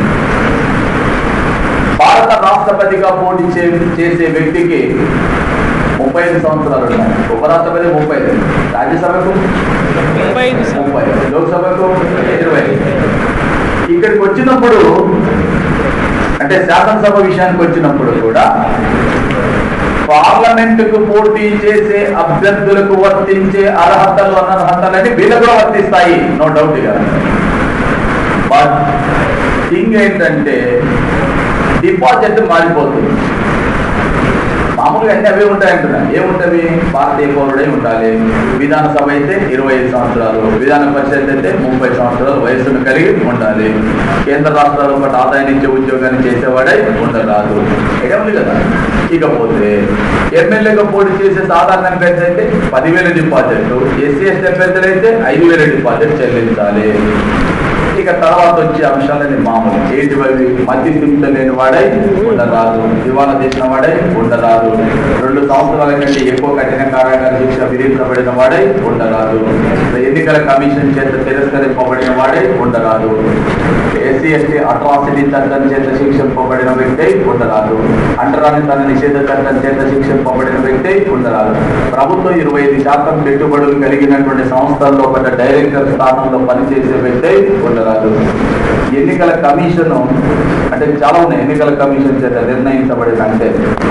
Speaker 1: భారత రాష్ట్రపతిగా పోటీ చేసే వ్యక్తికి 35 సంవత్సరాలు ఉన్నాయి. ఉపరాష్ట్రపతి 30, రాజ్యసభకు 30, లోక్సభకు 20. ఇక్కడికి వచ్చినప్పుడు అంటే శాసనసభ విషయానికి వచ్చినప్పుడు కూడా పార్లమెంటుకు పోటీ చేసే అభ్యర్థులకు వర్తించే అర్హతలు అనర్హతలని వీళ్ళకు కూడా వర్తిస్తాయి, నో డౌట్ గా. బట్ థింగ్ ఏంటంటే, డిపాజిట్ మారిపోతుంది. మామూలుగా అన్ని అవే ఉంటాయంటున్నాను. ఏముంటవి? భారతీయ పౌరుడై ఉండాలి. విధానసభ అయితే 25 సంవత్సరాలు, విధాన పరిషత్ అయితే 30 సంవత్సరాలు వయస్సును కలిగి ఉండాలి. కేంద్ర రాష్ట్రాల పాటు ఆదాయం ఇచ్చే ఉద్యోగాన్ని చేసేవాడై ఉండరాదు. ఏముంది కదా. ఇకపోతే ఎమ్మెల్యేగా పోటీ చేసే సాధారణ అభ్యర్థి అయితే 10,000 డిపాజిట్, ఎస్సీ ఎస్టీ అభ్యర్థులు అయితే 5,000 డిపాజిట్ చెల్లించాలి. ఇక తర్వాత వచ్చే అంశాలని మామూలు. ఏంటివి? మధ్య స్థితిలో లేని వాడై ఉండరాదు, దివాలా చేసిన వాడై ఉండరాదు, 2 సంవత్సరాల కంటే ఎక్కువ కఠిన కారాగార శిక్ష విధించబడిన వాడై ఉండరాదు, ఎన్నికల కమిషన్ చేత తిరస్కరింపబడిన వాడై ఉండరాదు, ఎస్సీ ఎస్టీ అట్రాసిటీ చట్టం చేత శిక్షింపబడిన వ్యక్తి ఉండరాదు, అంటరానితన నిషేధ చట్టం చేత శిక్షింపబడిన వ్యక్తి ఉండరాదు, ప్రభుత్వం 25% పెట్టుబడులు కలిగినటువంటి సంస్థల్లో ఒక డైరెక్టర్ స్థానంలో పనిచేసే వ్యక్తి ఉండరాదు. ఎన్నికల కమిషను అంటే చాలా ఉన్నాయి. ఎన్నికల కమిషన్ చేత నిర్ణయించబడిన అంటే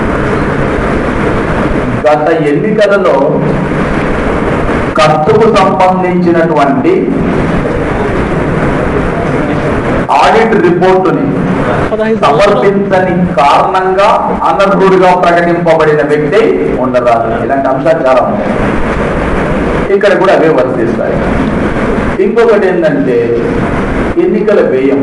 Speaker 1: గత ఎన్నికలలో ఖర్చుకు సంబంధించినటువంటి ఆడిట్ రిపోర్టుని సమర్పించని కారణంగా అనర్హుడిగా ప్రకటింపబడిన వ్యక్తి ఉండరాదు. ఇలాంటి అంశాలు చాలా ఉన్నాయి. ఇక్కడ కూడా అవే వర్తిస్తాయి. ఇంకొకటి ఏంటంటే, ఎన్నికల వ్యయం.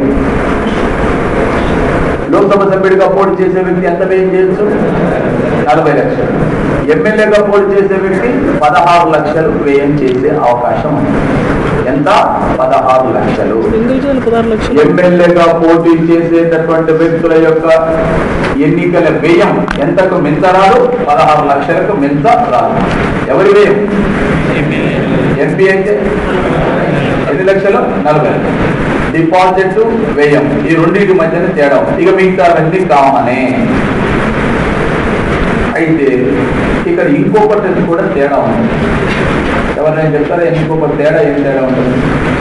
Speaker 1: లోక్సభ సభ్యుడిగా పోటీ చేసే వ్యక్తి ఎంత వ్యయం చేయొచ్చు? 40 లక్షలు. ఎమ్మెల్యేగా పోటీ చేసే వ్యక్తి 16 లక్షలు వ్యయం చేసే అవకాశం ఉంది. ఎంత? 16 లక్షలు. ఎమ్మెల్యేగా పోటీ చేసేటటువంటి వ్యక్తుల యొక్క ఎన్నికల వ్యయం ఎంతకు మించరాదు? 16 లక్షలకు మించరాదు. ఎవరి వ్యయం? ఎంపీ అయితే ఎన్ని లక్షలు? 40. డిపాజిట్, వ్యయం, ఈ రెండింటి మధ్యన తేడా. ఇక మిగతా అవన్నీ కామనే. అయితే ఇక్కడ ఇంకొకటి కూడా తేడా ఉంది. ఎవరైనా చెప్తారా ఇంకొక తేడా ఏం తేడా ఉంటుంది?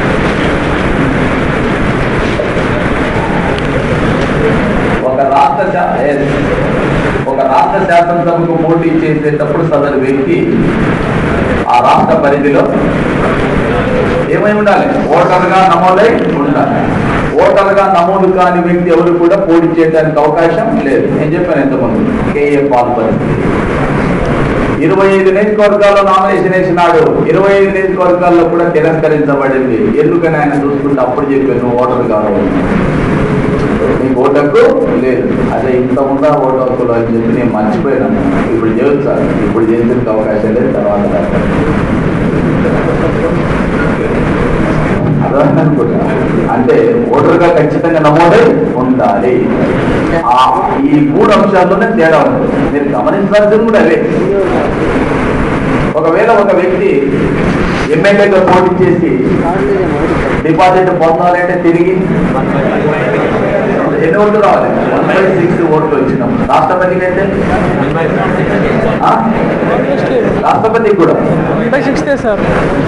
Speaker 1: ఒక రాష్ట్ర శాసనసభకు పోటీ చేసేటప్పుడు సదరు వ్యక్తి ఆ రాష్ట్ర పరిధిలో ఏమై ఉండాలి? ఓటర్గా నమోదై ఉండాలి. ఓటర్గా నమోదు కాని వ్యక్తి ఎవరు కూడా పోటీ చేయడానికి అవకాశం లేదు. నేను చెప్పాను ఎంతమంది కేఏ పాల్ పరిస్థితి 25 నియోజకవర్గాల్లో నామినేషన్ వేసినాడు. 25 నియోజకవర్గాల్లో కూడా తిరస్కరించబడింది. ఎందుకని ఆయన చూసుకుంటే అప్పుడు చెప్పాను ఓటర్ కావాలి, నీకు ఓటు హక్కు లేదు. అదే ఇంత ఉందా ఓటు హక్కులు అని చెప్పి నేను మర్చిపోయినాను. ఇప్పుడు చేయొచ్చు సార్, ఇప్పుడు చేసేందుకు అవకాశం లేదు. తర్వాత అదనుకుంటా అంటే ఓటర్గా ఖచ్చితంగా నమోదై ఉండాలి. ఈ 3 అంశాల్లోనే తేడా ఉంది. మీరు గమనించాల్సింది కూడా అవే. ఒకవేళ ఒక వ్యక్తి ఎమ్మెల్యేగా పోటీ చేసి డిపాజిట్ పొందాలంటే తిరిగి ఎన్ని ఓట్లు రావాలి? 1/6 ఓట్లు వచ్చినాం. రాష్ట్రపతికి అయితే రాష్ట్రపతికి కూడా
Speaker 2: 1/6 సార్.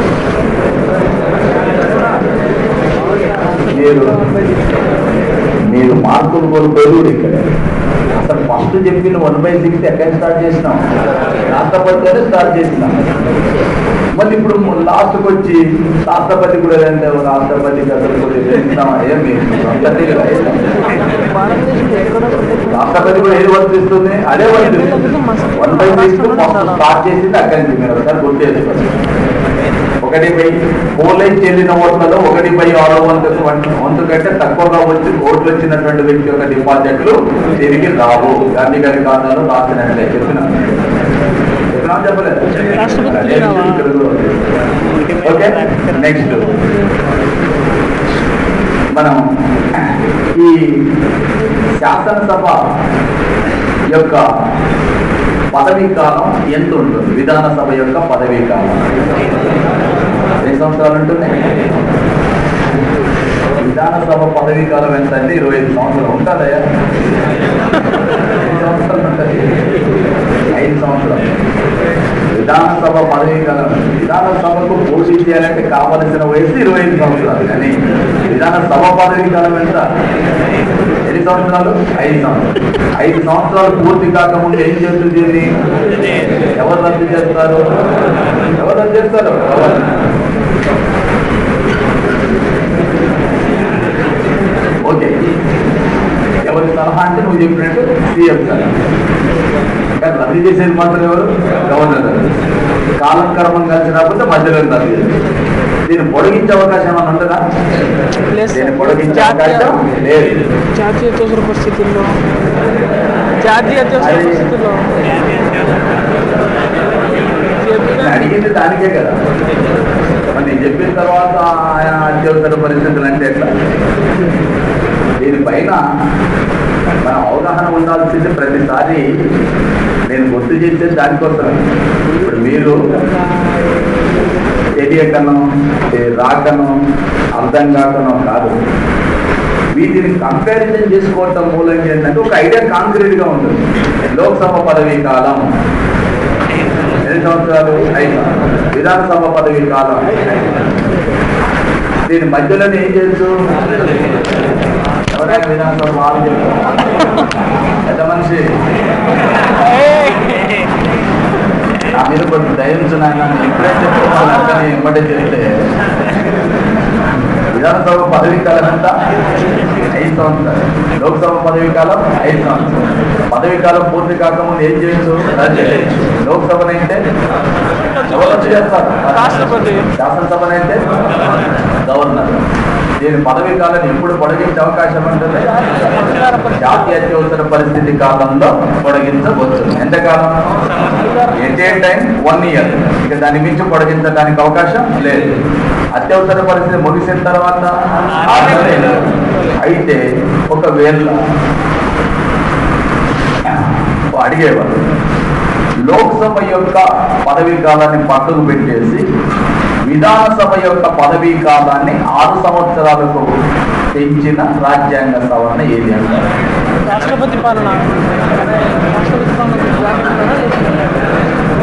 Speaker 1: మీరు మార్కులు కోల్పోయారు. ఇక్కడ అసలు ఫస్ట్ చెప్పిన 1/6 ఎక్కడ స్టార్ట్ చేసినాం? రాష్ట్రపతితోనే స్టార్ట్ చేసినాం. మళ్ళీ ఇప్పుడు లాస్ట్కి వచ్చి రాష్ట్రపతి కూడా అంటే రాష్ట్రపతికి అసలు కూడా ఏమి రాష్ట్రపతి కూడా ఏది వర్తిస్తుంది? అదే వర్తిస్తుంది. 1/6 స్టార్ట్ చేసింది అక్కడి నుంచి. మీరు ఒకసారి గుర్తు చేసుకోండి. 1/4 పోలైన్ చెల్లిన ఓట్లలో 1/6 వంతు కంటే తక్కువగా వచ్చి ఓట్లు వచ్చినటువంటి వ్యక్తి యొక్క డిపాజిట్లు తిరిగి రావు. గాంధీ గారి ఖాతాలో రాసినట్లే చెప్పినా చెప్పలేదు. ఓకే, నెక్స్ట్ మనం ఈ శాసనసభ యొక్క పదవీ కాలం ఎంత ఉంటుంది? విధానసభ యొక్క పదవీ కాలం 2 సంవత్సరాలు ఉంటుంది. విధానసభ పదవీ కాలం ఎంత అంటే 25 సంవత్సరాలు ఉంటుందయ్యా. 5 సంవత్సరాలు ఉంటుంది. 5 సంవత్సరాలు విధానసభ పదవీ కాలం. విధానసభకు పోటీ చేయాలంటే కావలసిన వయసు 25 సంవత్సరాలు. కానీ విధానసభ పదవీ కాలం ఎంత? ఎన్ని సంవత్సరాలు? 5 సంవత్సరాలు. 5 సంవత్సరాలు పూర్తి కాకముందు ఏం చేస్తుంది? ఎవరు రద్దు చేస్తారు? ఎవరు రద్దు చేస్తారు? ఓకే, ఎవరి సలహా అంటే నువ్వు చెప్పినట్టు సీఎం సార్. కానీ రద్దు చేసేది మాత్రం ఎవరు? గవర్నర్. కాలం కర్మం కలిసినప్పుడు మధ్యలో రద్దు చేస్తారు. దీన్ని పొడిగించే అవకాశం ఏమన్నా ఉంటుందా? దీన్ని పొడిగించే అవకాశం లేదు.
Speaker 2: జాతీయ అత్యవసర పరిస్థితుల్లో
Speaker 1: అడిగింది దానికే కదా. మరి నేను చెప్పిన తర్వాత ఆయన అత్యవసర పరిస్థితులు అంటే ఎట్లా? దీనిపైన మన అవగాహన ఉండాల్సింది. ప్రతిసారి నేను గుర్తు చేసేది దానికోసమే. ఇప్పుడు మీరు తెలియకనో రాకనో అర్థం కాకనో కాదు, వీటిని కంపారిజన్ చేసుకోవటం మూలంగా ఏంటంటే ఒక ఐడియా కాంక్రీట్గా ఉంటుంది. లోక్సభ పదవీ కాలం 2 సంవత్సరాలు, 5 విధానసభ పదవీ కాలం. దీని మధ్యలోనే ఏం చేయొచ్చు? ఎవరైనా విధానసభ వాళ్ళు పెద్ద మనిషి నా మీద కొంచెం దయించున్నాను. ఇప్పుడే చెప్తున్నాను కానీ ఇమ్మటే చెప్తే విధానసభ పదవీ కాలం ఎంత? 5 సంవత్సరాలు. లోక్సభ పదవీ కాలం 5 సంవత్సరాలు. పదవీ కాలం పూర్తి కాకముందు ఏం చేయొచ్చు? లోక్సభనైతే ఎవరు చేస్తారు?
Speaker 2: రాష్ట్రపతి.
Speaker 1: శాసనసభనైతే గవర్నర్. దీని పదవీ కాలాన్ని ఎప్పుడు పొడిగించే అవకాశం ఉంటుంది? జాతీయ అత్యవసర పరిస్థితి కాలంలో పొడిగించవచ్చు. ఎంతకాలం? At a time 1 year. ఇక దాని మించి పొడిగించడానికి అవకాశం లేదు. అత్యవసర పరిస్థితి ముగిసిన తర్వాత అయితే ఒకవేళ అడిగేవారు లోక్సభ యొక్క పదవీ కాలాన్ని పక్కకు పెట్టేసి విధానసభ యొక్క పదవీ కాలాన్ని 6 సంవత్సరాలకు పెంచిన రాజ్యాంగ సవరణ ఏది అంటారు?
Speaker 2: రాష్ట్రపతి పాలన.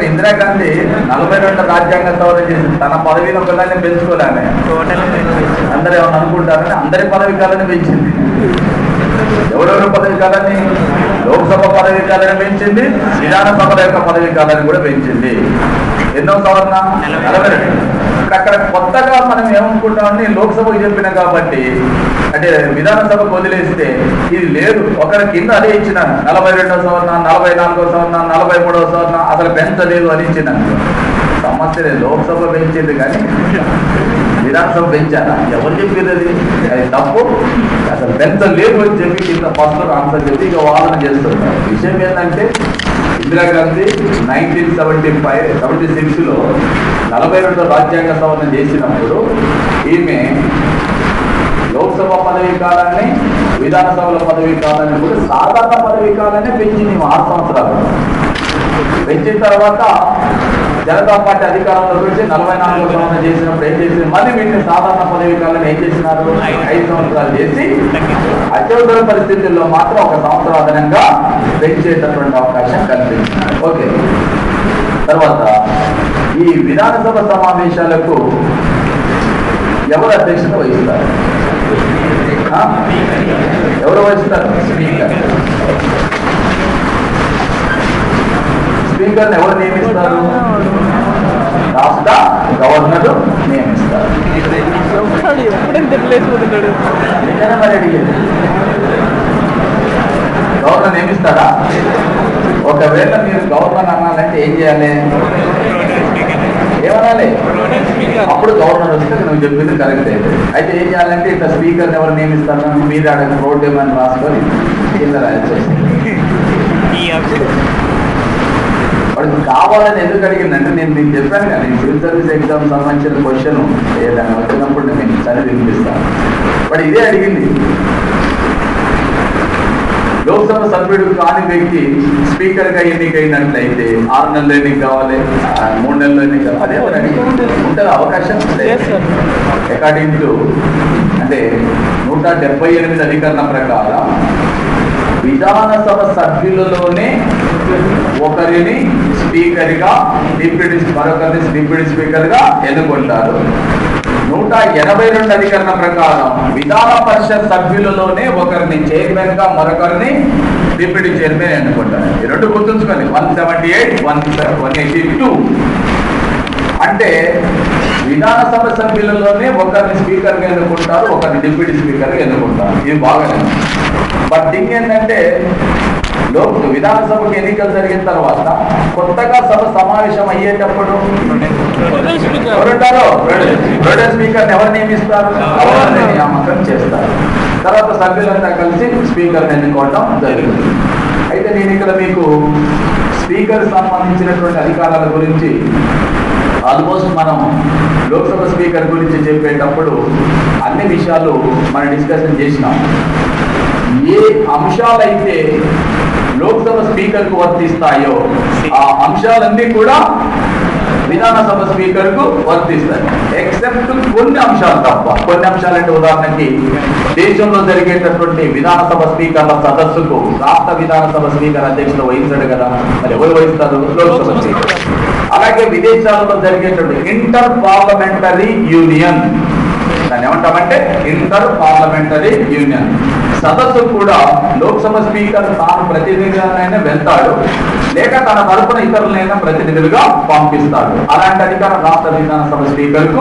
Speaker 1: ఇందిరాగాంధీ 42 రాజ్యాంగ సవరణ చేసింది. తన పదవిని ఒకదాన్ని పెంచుకోలేమే, అందరూ ఏమన్నా అనుకుంటారని అందరి పదవి కాలని పెంచింది. ఎవరెవరి పదవి కాలని? లోక్సభ పదవి కాలని పెంచింది, విధానసభల యొక్క పదవి కాలని కూడా పెంచింది. ఎన్నో సవరణ? 42. అక్కడ కొత్తగా మనం ఏమనుకుంటామని లోక్సభకు చెప్పినాం కాబట్టి, అంటే విధానసభకు వదిలేస్తే ఇది లేదు, ఒకరి కింద అదే ఇచ్చినాను. 42వ సవరణ, 44వ సవరణ, 43వ సవరణ, అసలు పెంచలేదు అని ఇచ్చినాను. సమస్య లేదు, లోక్సభ పెంచింది కానీ విధానసభ పెంచారా? ఎవరు చెప్పేది? అది తప్పు, అసలు పెంచలేదు అని చెప్పి కింద ఫస్ట్ ఆన్సర్ చెప్పి ఇక వాదన చేస్తున్నారు. విషయం ఏంటంటే ఇందిరాగాంధీ 1976లో 42వ రాజ్యాంగ సవరణ చేసినప్పుడు ఈమె లోక్సభ పదవీ కాలాన్ని, విధానసభల పదవీ కాలాన్ని కూడా సాధారణ పదవీ కాలాన్ని పెంచింది 6 సంవత్సరాలు. పెంచిన తర్వాత జనతా పార్టీ అధికారంలో పెట్టి 44వ సవరణ చేసినప్పుడు ఏం చేసింది? మళ్ళీ వీటిని సాధారణ పదవీ కాలాన్ని ఏం చేసినారు? 5 సంవత్సరాలు చేసి అత్యవసర పరిస్థితుల్లో మాత్రం 1 సంవత్సరం అదనంగా పెంచేటటువంటి అవకాశం కల్పించింది. ఓకే, తర్వాత ఈ విధానసభ సమావేశాలకు ఎవరు అధ్యక్షత వహిస్తారు? ఎవరు వహిస్తారు? స్పీకర్. స్పీకర్ని ఎవరు నియమిస్తారు? రాష్ట్ర గవర్నర్ నియమిస్తారు. మరి అడిగేది గవర్నర్ నియమిస్తారా? ఒకవేళ మీరు గవర్నర్ అనాలంటే ఏం చేయాలి? ఏమనాలి? అప్పుడు గవర్నర్ వస్తే నువ్వు చెప్పింది కరెక్ట్ అయితే. అయితే ఏం చేయాలంటే ఇట్లా స్పీకర్ని ఎవరు నియమిస్తారు? మీరు అడగ ప్రోటేమ్ అని రాసుకొని కింద రాసేసి వాడికి కావాలని ఎందుకు అడిగిందంటే నేను మీకు చెప్పాను కదా, నేను సివిల్ సర్వీస్ ఎగ్జామ్ సంబంధించిన క్వశ్చన్ ఏదైనా వచ్చినప్పుడు నేను చదివి వినిపిస్తాను. వాడు ఇదే అడిగింది. లోక్సభ సభ్యుడు కాని వ్యక్తి స్పీకర్గా ఎన్నికైనట్లయితే 6 నెలలు ఎన్నిక కావాలి, 3 నెలలు ఎన్నిక కావాలి, అదే ఉంటుంది అవకాశం. అకార్డింగ్ టు అంటే 178 అధికరణ ప్రకారం విధానసభ సభ్యులలోనే ఒకరిని స్పీకర్గా, మరొకరిని డిప్యూటీ స్పీకర్గా ఎన్నుకుంటారు. 182 అధికరణ ప్రకారం విధాన పరిషత్ సభ్యులలోనే ఒకరిని చైర్మన్ గా, మరొకరిని డిప్యూటీ చైర్మన్ ఎన్నుకుంటారు. ఈ రెండు గుర్తుంచుకోండి. 178, 182 అంటే విధానసభ సభ్యులలోనే ఒకరిని స్పీకర్గా ఎన్నుకుంటారు, ఒకరిని డిప్యూటీ స్పీకర్గా ఎన్నుకుంటారు. ఇది బాగానే. బట్ థింగ్ ఏంటంటే విధానసభకు ఎన్నికలు జరిగిన తర్వాత కొత్తగా సభ సమావేశం అయ్యేటప్పుడు ఎవరుంటారో ప్రొటెం స్పీకర్ని ఎవరు నియమిస్తారు? గవర్నర్ నియామకం చేస్తారు. తర్వాత సభ్యులంతా కలిసి స్పీకర్ని ఎన్నుకోవడం జరుగుతుంది. అయితే నేను ఇక్కడ మీకు స్పీకర్ సంబంధించినటువంటి అధికారాల గురించి ఆల్మోస్ట్ మనం లోక్సభ స్పీకర్ గురించి చెప్పేటప్పుడు అన్ని విషయాలు మనం డిస్కషన్ చేసినాం. ఏ అంశాలైతే లోక్సభ స్పీకర్కు వర్తిస్తాయో ఆ అంశాలన్నీ కూడా విధానసభ స్పీకర్కు వర్తిస్తాయి, ఎక్సెప్ట్ కొన్ని అంశాలు తప్ప. కొన్ని అంశాలంటే ఉదాహరణకి దేశంలో జరిగేటటువంటి విధానసభ స్పీకర్ల సదస్సుకు రాష్ట్ర విధానసభ స్పీకర్ అధ్యక్షత వహించాడు కదా, మరి ఎవరు వహిస్తారు? లోక్సభ స్పీకర్. అలాగే విదేశాలలో జరిగేటువంటి ఇంటర్ పార్లమెంటరీ యూనియన్, దాన్ని ఏమంటామంటే ఇంటర్ పార్లమెంటరీ యూనియన్ సదస్సు కూడా లోక్సభ స్పీకర్ తాను ప్రతినిధిగానైనా వెళ్తాడు, లేక తన తరపున ఇతరులైనా ప్రతినిధులుగా పంపిస్తాడు. అలాంటి అధికారం రాష్ట్ర విధానసభ స్పీకర్కు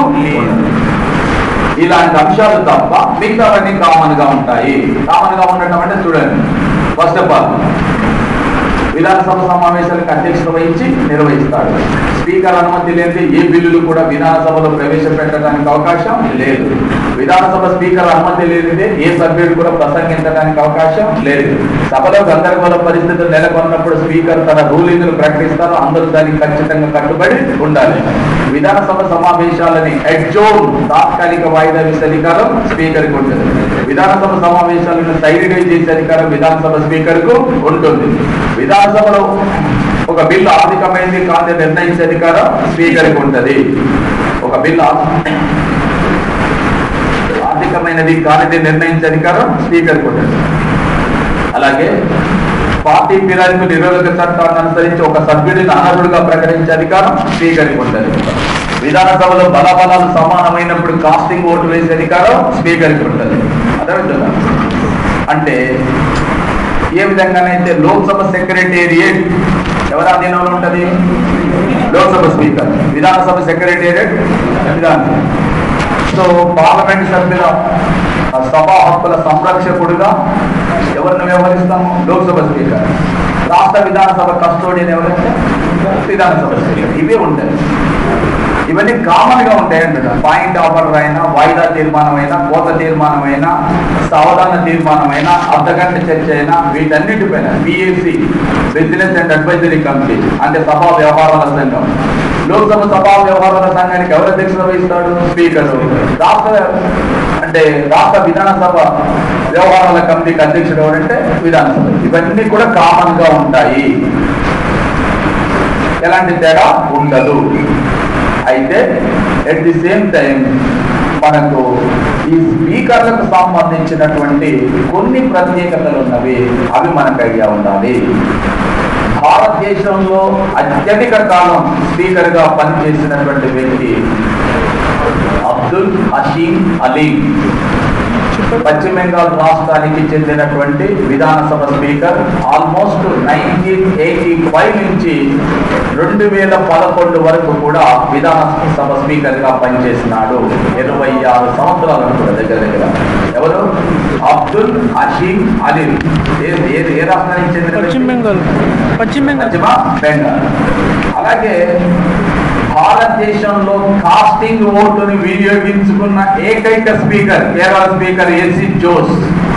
Speaker 1: ఇలాంటి అంశాలు తప్ప మిగతావన్నీ కామన్ గా ఉంటాయి. కామన్ గా ఉండటం అంటే చూడండి, ఫస్ట్ ఆఫ్ ఆల్ విధానసభ సమావేశాలకు అధ్యక్షత వహించి నిర్వహిస్తాడు. స్పీకర్ అనుమతి లేని ఏ బిల్లులు కూడా విధానసభలో ప్రవేశపెట్టడానికి అవకాశం లేదు. విధానసభ స్పీకర్ అనుమతి లేనిదే ఏ సభ్యుడు కూడా ప్రసంగించడానికి అవకాశం లేదు. సభలో గందరగోళ పరిస్థితులు నెలకొన్నప్పుడు స్పీకర్ తన రూలింగ్ను ప్రకటిస్తారు, అందరూ దానికి ఖచ్చితంగా కట్టుబడి ఉండాలి. విధానసభ సమావేశాలని అడ్జోర్న్, తాత్కాలిక వాయిదా వేసే అధికారం స్పీకర్కి ఉంటుంది. విధానసభ సమావేశాలను సైడిడే చేసే అధికారం విధానసభ స్పీకర్కు ఉంటుంది. విధానసభలో ఒక బిల్లు ఆర్థికమైనది కాదని నిర్ణయించే అధికారం స్పీకర్కి ఉంటుంది. ఒక బిల్లు ఆర్థికమైనది కాదని నిర్ణయించే అధికారం స్పీకర్కి ఉంటుంది. అలాగే పార్టీ ఫిరాయింపు నిరోధక చట్టాన్ని అనుసరించి ఒక సభ్యుడిని అనర్హుడిగా ప్రకటించే అధికారం స్పీకర్కి ఉంటుంది. విధానసభలో బలాబలాలు సమానమైనప్పుడు కాస్టింగ్ ఓటు వేసే అధికారం స్పీకర్కి ఉంటుంది. అర్థమవుతుందా? అంటే ఏ విధంగానైతే లోక్సభ సెక్రటేరియట్ ఎవరి అధీనంలో ఉంటుంది? లోక్సభ స్పీకర్. విధానసభ సెక్రటేరియట్ విధానం. సో పార్లమెంట్ సభ్యుల సభా హక్కుల సంరక్షకుడుగా ఎవరిని వ్యవహరిస్తాము? లోక్సభ స్పీకర్. రాష్ట్ర విధానసభ కస్టోడియన్ ఎవరైతే? విధానసభ స్పీకర్. ఇవే ఉంటాయి. ఇవన్నీ కామన్ గా ఉంటాయి అంటున్నా. పాయింట్ ఆఫ్ ఆర్డర్ అయినా, వాయిదా తీర్మానం అయినా, కోత తీర్మానం అయినా, సావధాన తీర్మానం అయినా, అర్ధగంట చర్చ అయినా, వీటన్నిటిపైన BAC business and advisory committee అంటే సభా వ్యవహారాల సంఘం. లోక్సభ సభా వ్యవహారాల సంఘానికి ఎవరు అధ్యక్షత వహిస్తాడు? స్పీకరు. రాష్ట్ర విధానసభ వ్యవహారాల కమిటీకి అధ్యక్షుడు ఎవరంటే విధానసభ. ఇవన్నీ కూడా కామన్ గా ఉంటాయి, ఎలాంటి తేడా ఉండదు. అయితే ఎట్ ది సేమ్ టైం మనకు ఈ స్పీకర్లకు సంబంధించినటువంటి కొన్ని ప్రత్యేకతలు ఉన్నవి, అవి మనకు ఐడియా ఉండాలి. భారతదేశంలో అత్యధిక కాలం స్పీకర్ గా పనిచేసినటువంటి వ్యక్తి అబ్దుల్ హషీం అలీం. పశ్చిమ బెంగాల్ రాష్ట్రానికి చెందినటువంటి విధానసభ స్పీకర్. ఆల్మోస్ట్ 1985 నుంచి 2011 వరకు కూడా విధానసభ స్పీకర్ గా పనిచేసినాడు. 26 సంవత్సరాలు కూడా దగ్గర. ఎవరు? అబ్దుల్ హషీం అలీం. ఏ రాష్ట్రానికి చెందిన? పశ్చిమ బెంగాల్. అలాగే భారతదేశంలో కాస్టింగ్ ఓటును వినియోగించుకున్న ఏకైక speaker Kerala speaker AC Jose.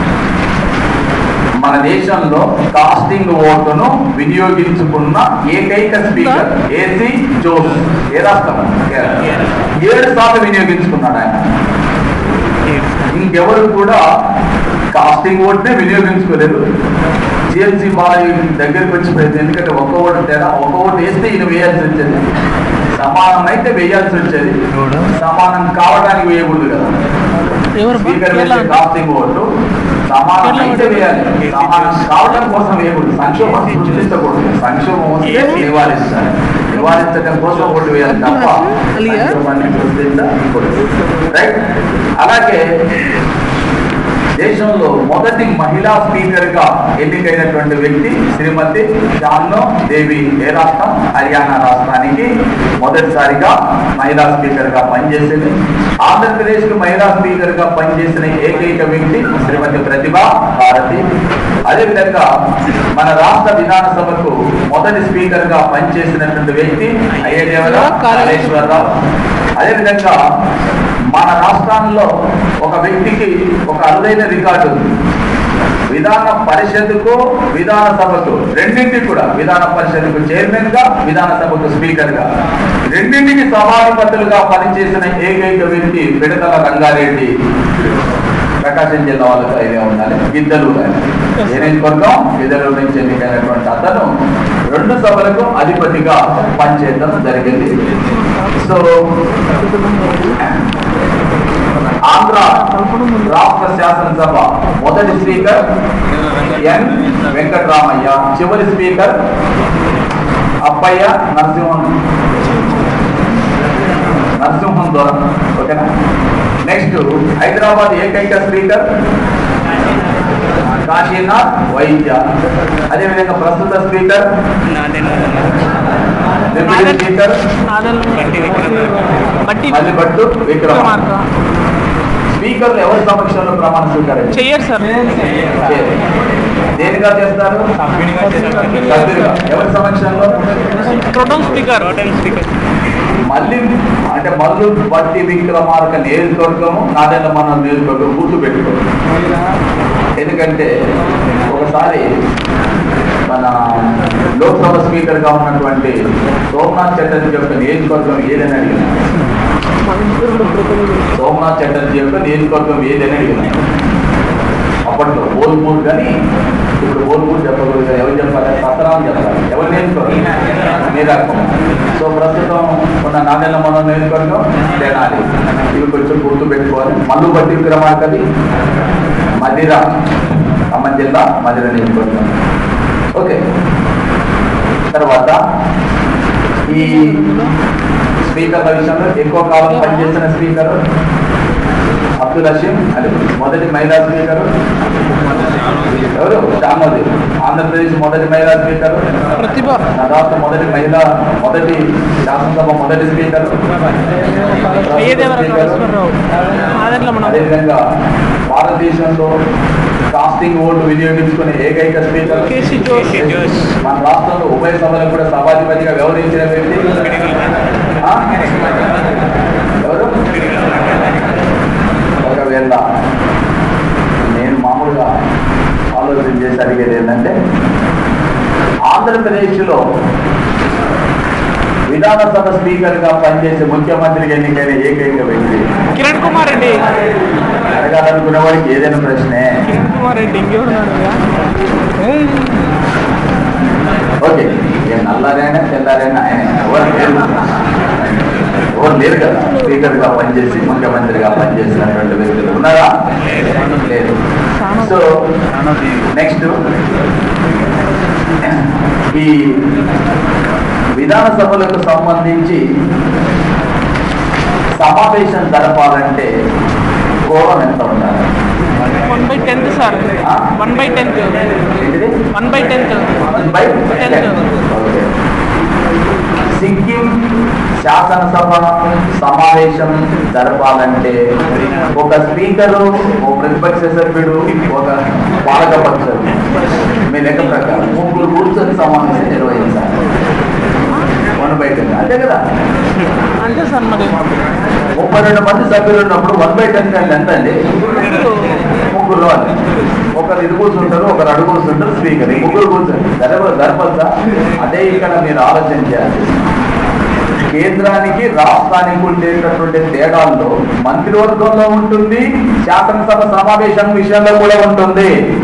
Speaker 1: మన దేశంలో కాస్టింగ్ ఓటును వినియోగించుకున్న ఏకైక స్పీకర్ AC జోస్. ఏ రాష్ట్రం? 7 సార్లు వినియోగించుకున్నాడు ఆయన. ఇంకెవరు కూడా కాస్టింగ్ ఓటునే వినియోగించుకోలేదు. GMC బాలయ్య దగ్గరికి వచ్చిపోయింది. ఎందుకంటే ఒక్క ఓటు తేడా, ఒక్క ఓటు వేస్తే ఈయన వేయాల్సి వచ్చేది. సమానం అయితే వేయాల్సి వచ్చేది, సమానం కావడానికి వేయకూడదు కదా. స్పీకర్ వేసే కాస్టింగ్ ఓటు సమానం అయితే వేయాలి, సమానం కావడం కోసం వేయకూడదు. సంక్షోభం సృష్టించకూడదు. సంక్షోభం వస్తే నివారిస్తారు. నివారించడం కోసం ఓటు వేయాలి తప్ప సంక్షోభాన్ని సృష్టించకూడదు. రైట్. అలాగే దేశంలో మొదటి మహిళా స్పీకర్ గా ఎన్నికైనటువంటి వ్యక్తి శ్రీమతి జాన్నో దేవి. ఏ రాష్ట్రం? హర్యానా రాష్ట్రానికి మొదటిసారిగా మహిళా స్పీకర్ గా పనిచేసింది. ఆంధ్రప్రదేశ్ కు మహిళా స్పీకర్ గా పనిచేసిన ఏకైక వ్యక్తి శ్రీమతి ప్రతిభా భారతి. అదేవిధంగా మన రాష్ట్ర విధానసభకు మొదటి స్పీకర్ గా పనిచేసినటువంటి వ్యక్తి కాళేశ్వరరావు. అదేవిధంగా మన రాష్ట్రంలో ఒక వ్యక్తికి ఒక అరుదైన రికార్డు ఉంది. విధాన పరిషత్తుకు విధానసభకు రెండింటికి కూడా, విధాన పరిషత్తుకు చైర్మన్ గా, విధానసభకు స్పీకర్ గా, రెండింటికి సభాధిపతులుగా పనిచేసిన ఏకైక వ్యక్తి పిడతల రంగారెడ్డి. ప్రకాశం జిల్లా వాళ్ళతో ఐడియా ఉండాలి. గిద్దలూరు. ఏ నియోజకవర్గం? గిద్దలూరు నుంచి ఎన్నికైనటువంటి అతను 2 సభలకు అధిపతిగా పనిచేయడం జరిగింది. సో ఆంధ్ర రాష్ట్ర శాసనసభ మొదటి స్పీకర్ ఎన్ వెంకటరామయ్య, చివరి స్పీకర్ అప్పయ్య నరసింహం దొర. ఓకేనా? నెక్స్ట్ హైదరాబాద్ ఏకైక స్పీకర్ కాశీనాథ్ వైద్య. అదేవిధంగా ప్రస్తుత speaker deputy speaker Mallibhattu Vikramarka. స్పీకర్లు ఎవరి సమక్షంలో ప్రమాణ స్వీకారం చేయరు సార్. దేనిగా చేస్తారు? సభ్యులుగా. ఎవరి సమక్షంలో? Pro tem speaker. మళ్ళీ అంటే మల్లు బట్టి విక్రమార్క నియోజకవర్గము, నాదెండ్ల మన నియోజకవర్గం గుర్తు పెట్టుకోండి. ఎందుకంటే ఒకసారి మన లోక్సభ స్పీకర్ గా ఉన్నటువంటి సోమనాథ్ చటర్జీ యొక్క నియోజకవర్గం ఏదని అడిగిన, సోమనాథ్ చటర్జీ యొక్క నియోజకవర్గం ఏదని అడిగిన. అప్పట్లో బోల్పూర్ కానీ ఇప్పుడు బోల్పూర్ చెప్పకూడదు. ఎవరు చెప్పాలి? సతరాం చెప్పాలి. ఎవరు నేర్చుకోవాలి? నీరాకుమార్. సో ప్రస్తుతం ఉన్న నాదెండ్ల మన నియోజకవర్గం తెనాలి. ఇవి కొంచెం గుర్తు పెట్టుకోవాలి. మల్లు బట్టి విక్రమార్కది మధిర, ఖమ్మం జిల్లా మధిర నియోజకవర్గం. ఓకే. తర్వాత ఈ స్పీకర్ల విషయంలో ఎక్కువ కాలం పనిచేసిన స్పీకర్ అబ్దుల్ హషీం అలీ. మొదటి మహిళా స్పీకర్ ఎవరు? షామోదీ. ఆంధ్రప్రదేశ్ మొదటి మహిళా స్పీకర్
Speaker 2: ప్రతిభ.
Speaker 1: తర్వాత మొదటి శాసనసభ మొదటి స్పీకర్. అదేవిధంగా భారతదేశంలో కాస్టింగ్ ఓటు వినియోగించుకునే ఏకైక స్పీకర్. మన రాష్ట్రంలో ఉభయ సభలకు కూడా సభాధిపతిగా వ్యవహరించిన వ్యక్తి ఎవరు? ఒకవేళ నేను మామూలుగా ఆలోచన చేసి అడిగేది ఏంటంటే, ఆంధ్రప్రదేశ్లో విధానసభ స్పీకర్ గా పనిచేసే ముఖ్యమంత్రికి ఎన్నికైన ఏకైక వ్యక్తి
Speaker 2: కిరణ్ కుమార్ రెడ్డి.
Speaker 1: అడగాలనుకున్న వాడికి ఏదైనా ప్రశ్నే.
Speaker 2: కిరణ్ కుమార్ రెడ్డి
Speaker 1: ఓకే. నల్లారైనా తెల్లారైనా ఆయన ఎవరు లేరు కదా స్పీకర్ గా పనిచేసి ముఖ్యమంత్రిగా పనిచేసినటువంటి వ్యక్తులు ఉన్నారా? లేదు. సో నెక్స్ట్, ఈ విధానసభలకు సంబంధించి సమావేశం జరపాలంటే కోరం ఎంత ఉండాలి?
Speaker 2: 1/10 సార్. 1/10.
Speaker 1: ఏంటిది?
Speaker 2: 1/10.
Speaker 1: 1/10. ఓకే. సిక్కిం శాసనసభ సమావేశం జరపాలంటే ఒక స్పీకరు, ఒక ప్రతిపక్ష సభ్యుడు, ఒక పాలకపక్ష మీ లెక్క ప్రకారం 3 కూర్చొని సమావేశం నిర్వహించాలి. 1/10 అంతే కదా?
Speaker 2: అంతే సార్. మరి
Speaker 1: 32 మంది సభ్యులు ఉన్నప్పుడు 1/10 అంటే ఎంత అండి? 3 వాళ్ళు. ఒకరు ఇది కూర్చుంటారు, ఒకరు అడుగు కూర్చుంటారు, స్పీకర్ 3 కూర్చొని జరపచ్చా? అదే ఇక్కడ మీరు ఆలోచన చేయాలి. కేంద్రానికి రాష్ట్రానికి ఉండేటటువంటి తేడాల్లో మంత్రివర్గంలో ఉంటుంది, శాసనసభ సమావేశం విషయంలో కూడా ఉంటుంది.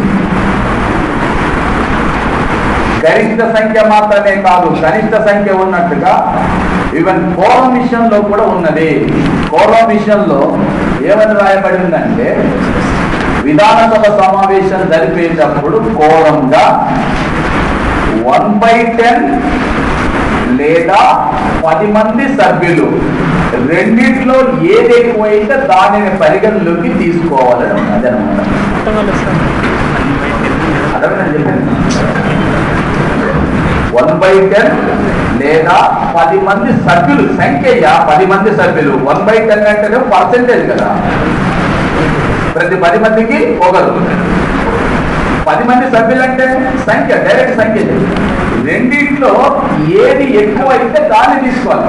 Speaker 1: గరిష్ట సంఖ్య మాత్రమే కాదు, కనిష్ట సంఖ్య ఉన్నట్టుగా ఈవెన్ కోరం విషయంలో కూడా ఉన్నది. కోరం విషయంలో ఏమని రాయబడిందంటే, విధానసభ సమావేశం జరిపేటప్పుడు కోరంగా 1/10 లేదా 10 మంది సభ్యులు, రెండిట్లో ఏది ఎక్కువైతే దానిని పరిగణలోకి తీసుకోవాలని ఉన్నది అనమాట. అర్థమైందని చెప్పండి. 1/10 లేదా 10 మంది సభ్యులు సంఖ్య. 10 మంది సభ్యులు 1/10 అంటే పర్సెంటేజ్ కదా, ప్రతి 10 మందికి ఒకరు. 10 మంది సభ్యులు అంటే సంఖ్య, డైరెక్ట్ సంఖ్య. రెండిట్లో ఏది ఎక్కువ అయితే దాన్ని తీసుకోవాలి.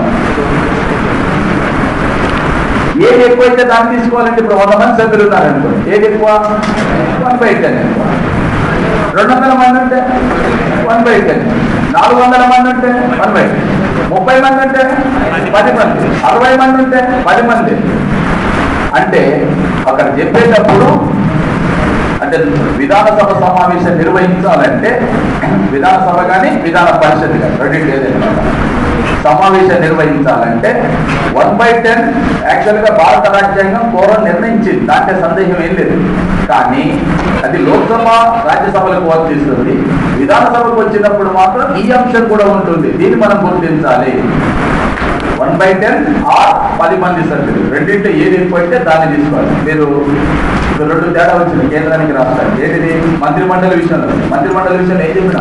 Speaker 1: ఏది ఎక్కువైతే దాన్ని తీసుకోవాలంటే ఇప్పుడు 100 మంది సభ్యులు ఉన్నారనుకోండి, ఏది ఎక్కువ? 1/10 ఎక్కువ. 200 మంది ఉంటే 1/10, 400 మంది ఉంటే 1/10, 30 మంది ఉంటే 10 మంది, 60 మంది ఉంటే 10 మంది. అంటే అక్కడ చెప్పేటప్పుడు, అంటే విధానసభ సమావేశం నిర్వహించాలంటే, విధానసభ కానీ విధాన పరిషత్ కానీ రెండింటి ఏదైనా సమావేశం నిర్వహించాలంటే 1/10 యాక్చువల్గా భారత రాజ్యాంగం కోరం నిర్ణయించింది, దాంట్లో సందేహం ఏం లేదు. కానీ అది లోక్సభ రాజ్యసభలకు వర్తిస్తుంది. విధానసభకు వచ్చినప్పుడు మాత్రం ఈ అంశం కూడా ఉంటుంది, దీన్ని మనం గుర్తించాలి. 1/10 ఆర్ 10 మంది సభ్యులు, రెండింటి ఏది ఎక్కువైతే దాన్ని తీసుకోవాలి. మీరు 2 తేడా వచ్చింది కేంద్రానికి రాష్ట్రానికి. ఏంటిది? మంత్రిమండలి విషయంలో. మంత్రిమండలి విషయంలో ఏం చెప్పినా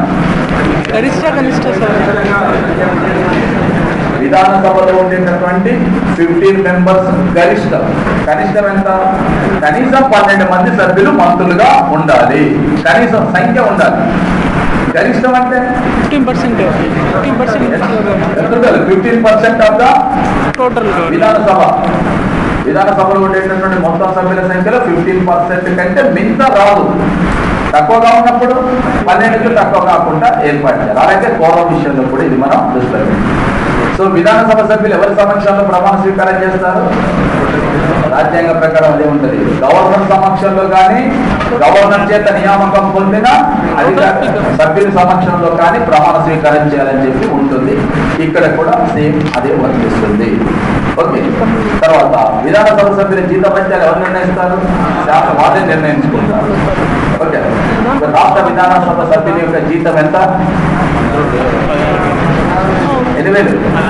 Speaker 1: విధానసభలో ఉండేటటువంటి 15 మెంబర్స్ గరిష్టం. కనిష్టం ఎంత? కనీసం 12 మంది సభ్యులు మంత్రులుగా ఉండాలి, కనీసం సంఖ్య ఉండాలి. గరిష్టం అంటే
Speaker 2: 15%
Speaker 1: ఆఫ్ ద
Speaker 2: టోటల్
Speaker 1: విధానసభలో ఉండేటటువంటి మొత్తం సభ్యుల సంఖ్యలో 15% కంటే మింత రాదు. తక్కువగా ఉన్నప్పుడు 12కి తక్కువ కాకుండా ఏర్పాటు చేయాలి. అలాగే కోరం విషయంలో కూడా ఇది మనం చూస్తాం. సో విధానసభ సభ్యులు ఎవరి సమక్షంలో ప్రమాణ స్వీకారం చేస్తారు? రాజ్యాంగ ప్రకారం అదే ఉంటుంది. గవర్నర్ సమక్షంలో కానీ, గవర్నర్ చేత నియామకం పొందిన సభ్యుల సమక్షంలో కానీ ప్రమాణ స్వీకారం చేయాలని చెప్పి ఉంటుంది. ఇక్కడ కూడా సేమ్ అదే వర్తిస్తుంది. ఓకే. తర్వాత విధానసభ సభ్యుల జీతభత్యాలు ఎవరు నిర్ణయిస్తారు? వాళ్ళే నిర్ణయించుకుంటారు. ఓకే. రాష్ట్ర విధానసభ సభ్యుల యొక్క జీతం ఎంత? 8,000.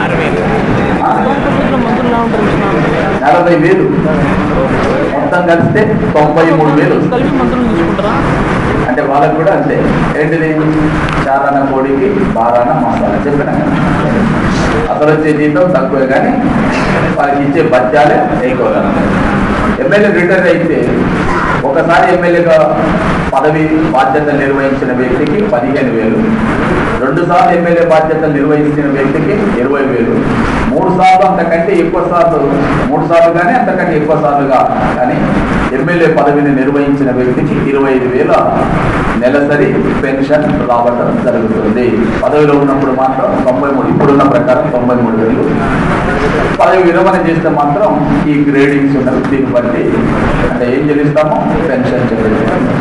Speaker 1: 40,000 మొత్తం కలిస్తే 93,000. అంటే వాళ్ళకు కూడా అంతే. ఏంటిది? చారాన కోడికి బారాన మసాలా చెప్పినా కదా. అసలు వచ్చే జీతం తక్కువే కానీ వాళ్ళకి ఇచ్చే బత్యాలే ఎక్కువగా. ఎమ్మెల్యే రిటైర్ అయితే ఒకసారి ఎమ్మెల్యేగా పదవి బాధ్యతలు నిర్వహించిన వ్యక్తికి 15,000, 2 సార్లు ఎమ్మెల్యే బాధ్యతలు నిర్వహించిన వ్యక్తికి 20,000, 3 సార్లు అంతకంటే ఎక్కువ సార్లు, 3 సార్లు కానీ అంతకంటే ఎక్కువ సార్లుగా కానీ ఎమ్మెల్యే పదవిని నిర్వహించిన వ్యక్తికి 25,000 నెలసరి పెన్షన్ రావడం జరుగుతుంది. పదవిలో ఉన్నప్పుడు మాత్రం 93, ఇప్పుడున్న ప్రకారం 93,000. పదవి విరమణ చేస్తే మాత్రం ఈ గ్రేడింగ్స్ ఉన్నవి. దీన్ని బట్టి అంటే ఏం చెల్లిస్తామో పెన్షన్ చెల్లిస్తాము.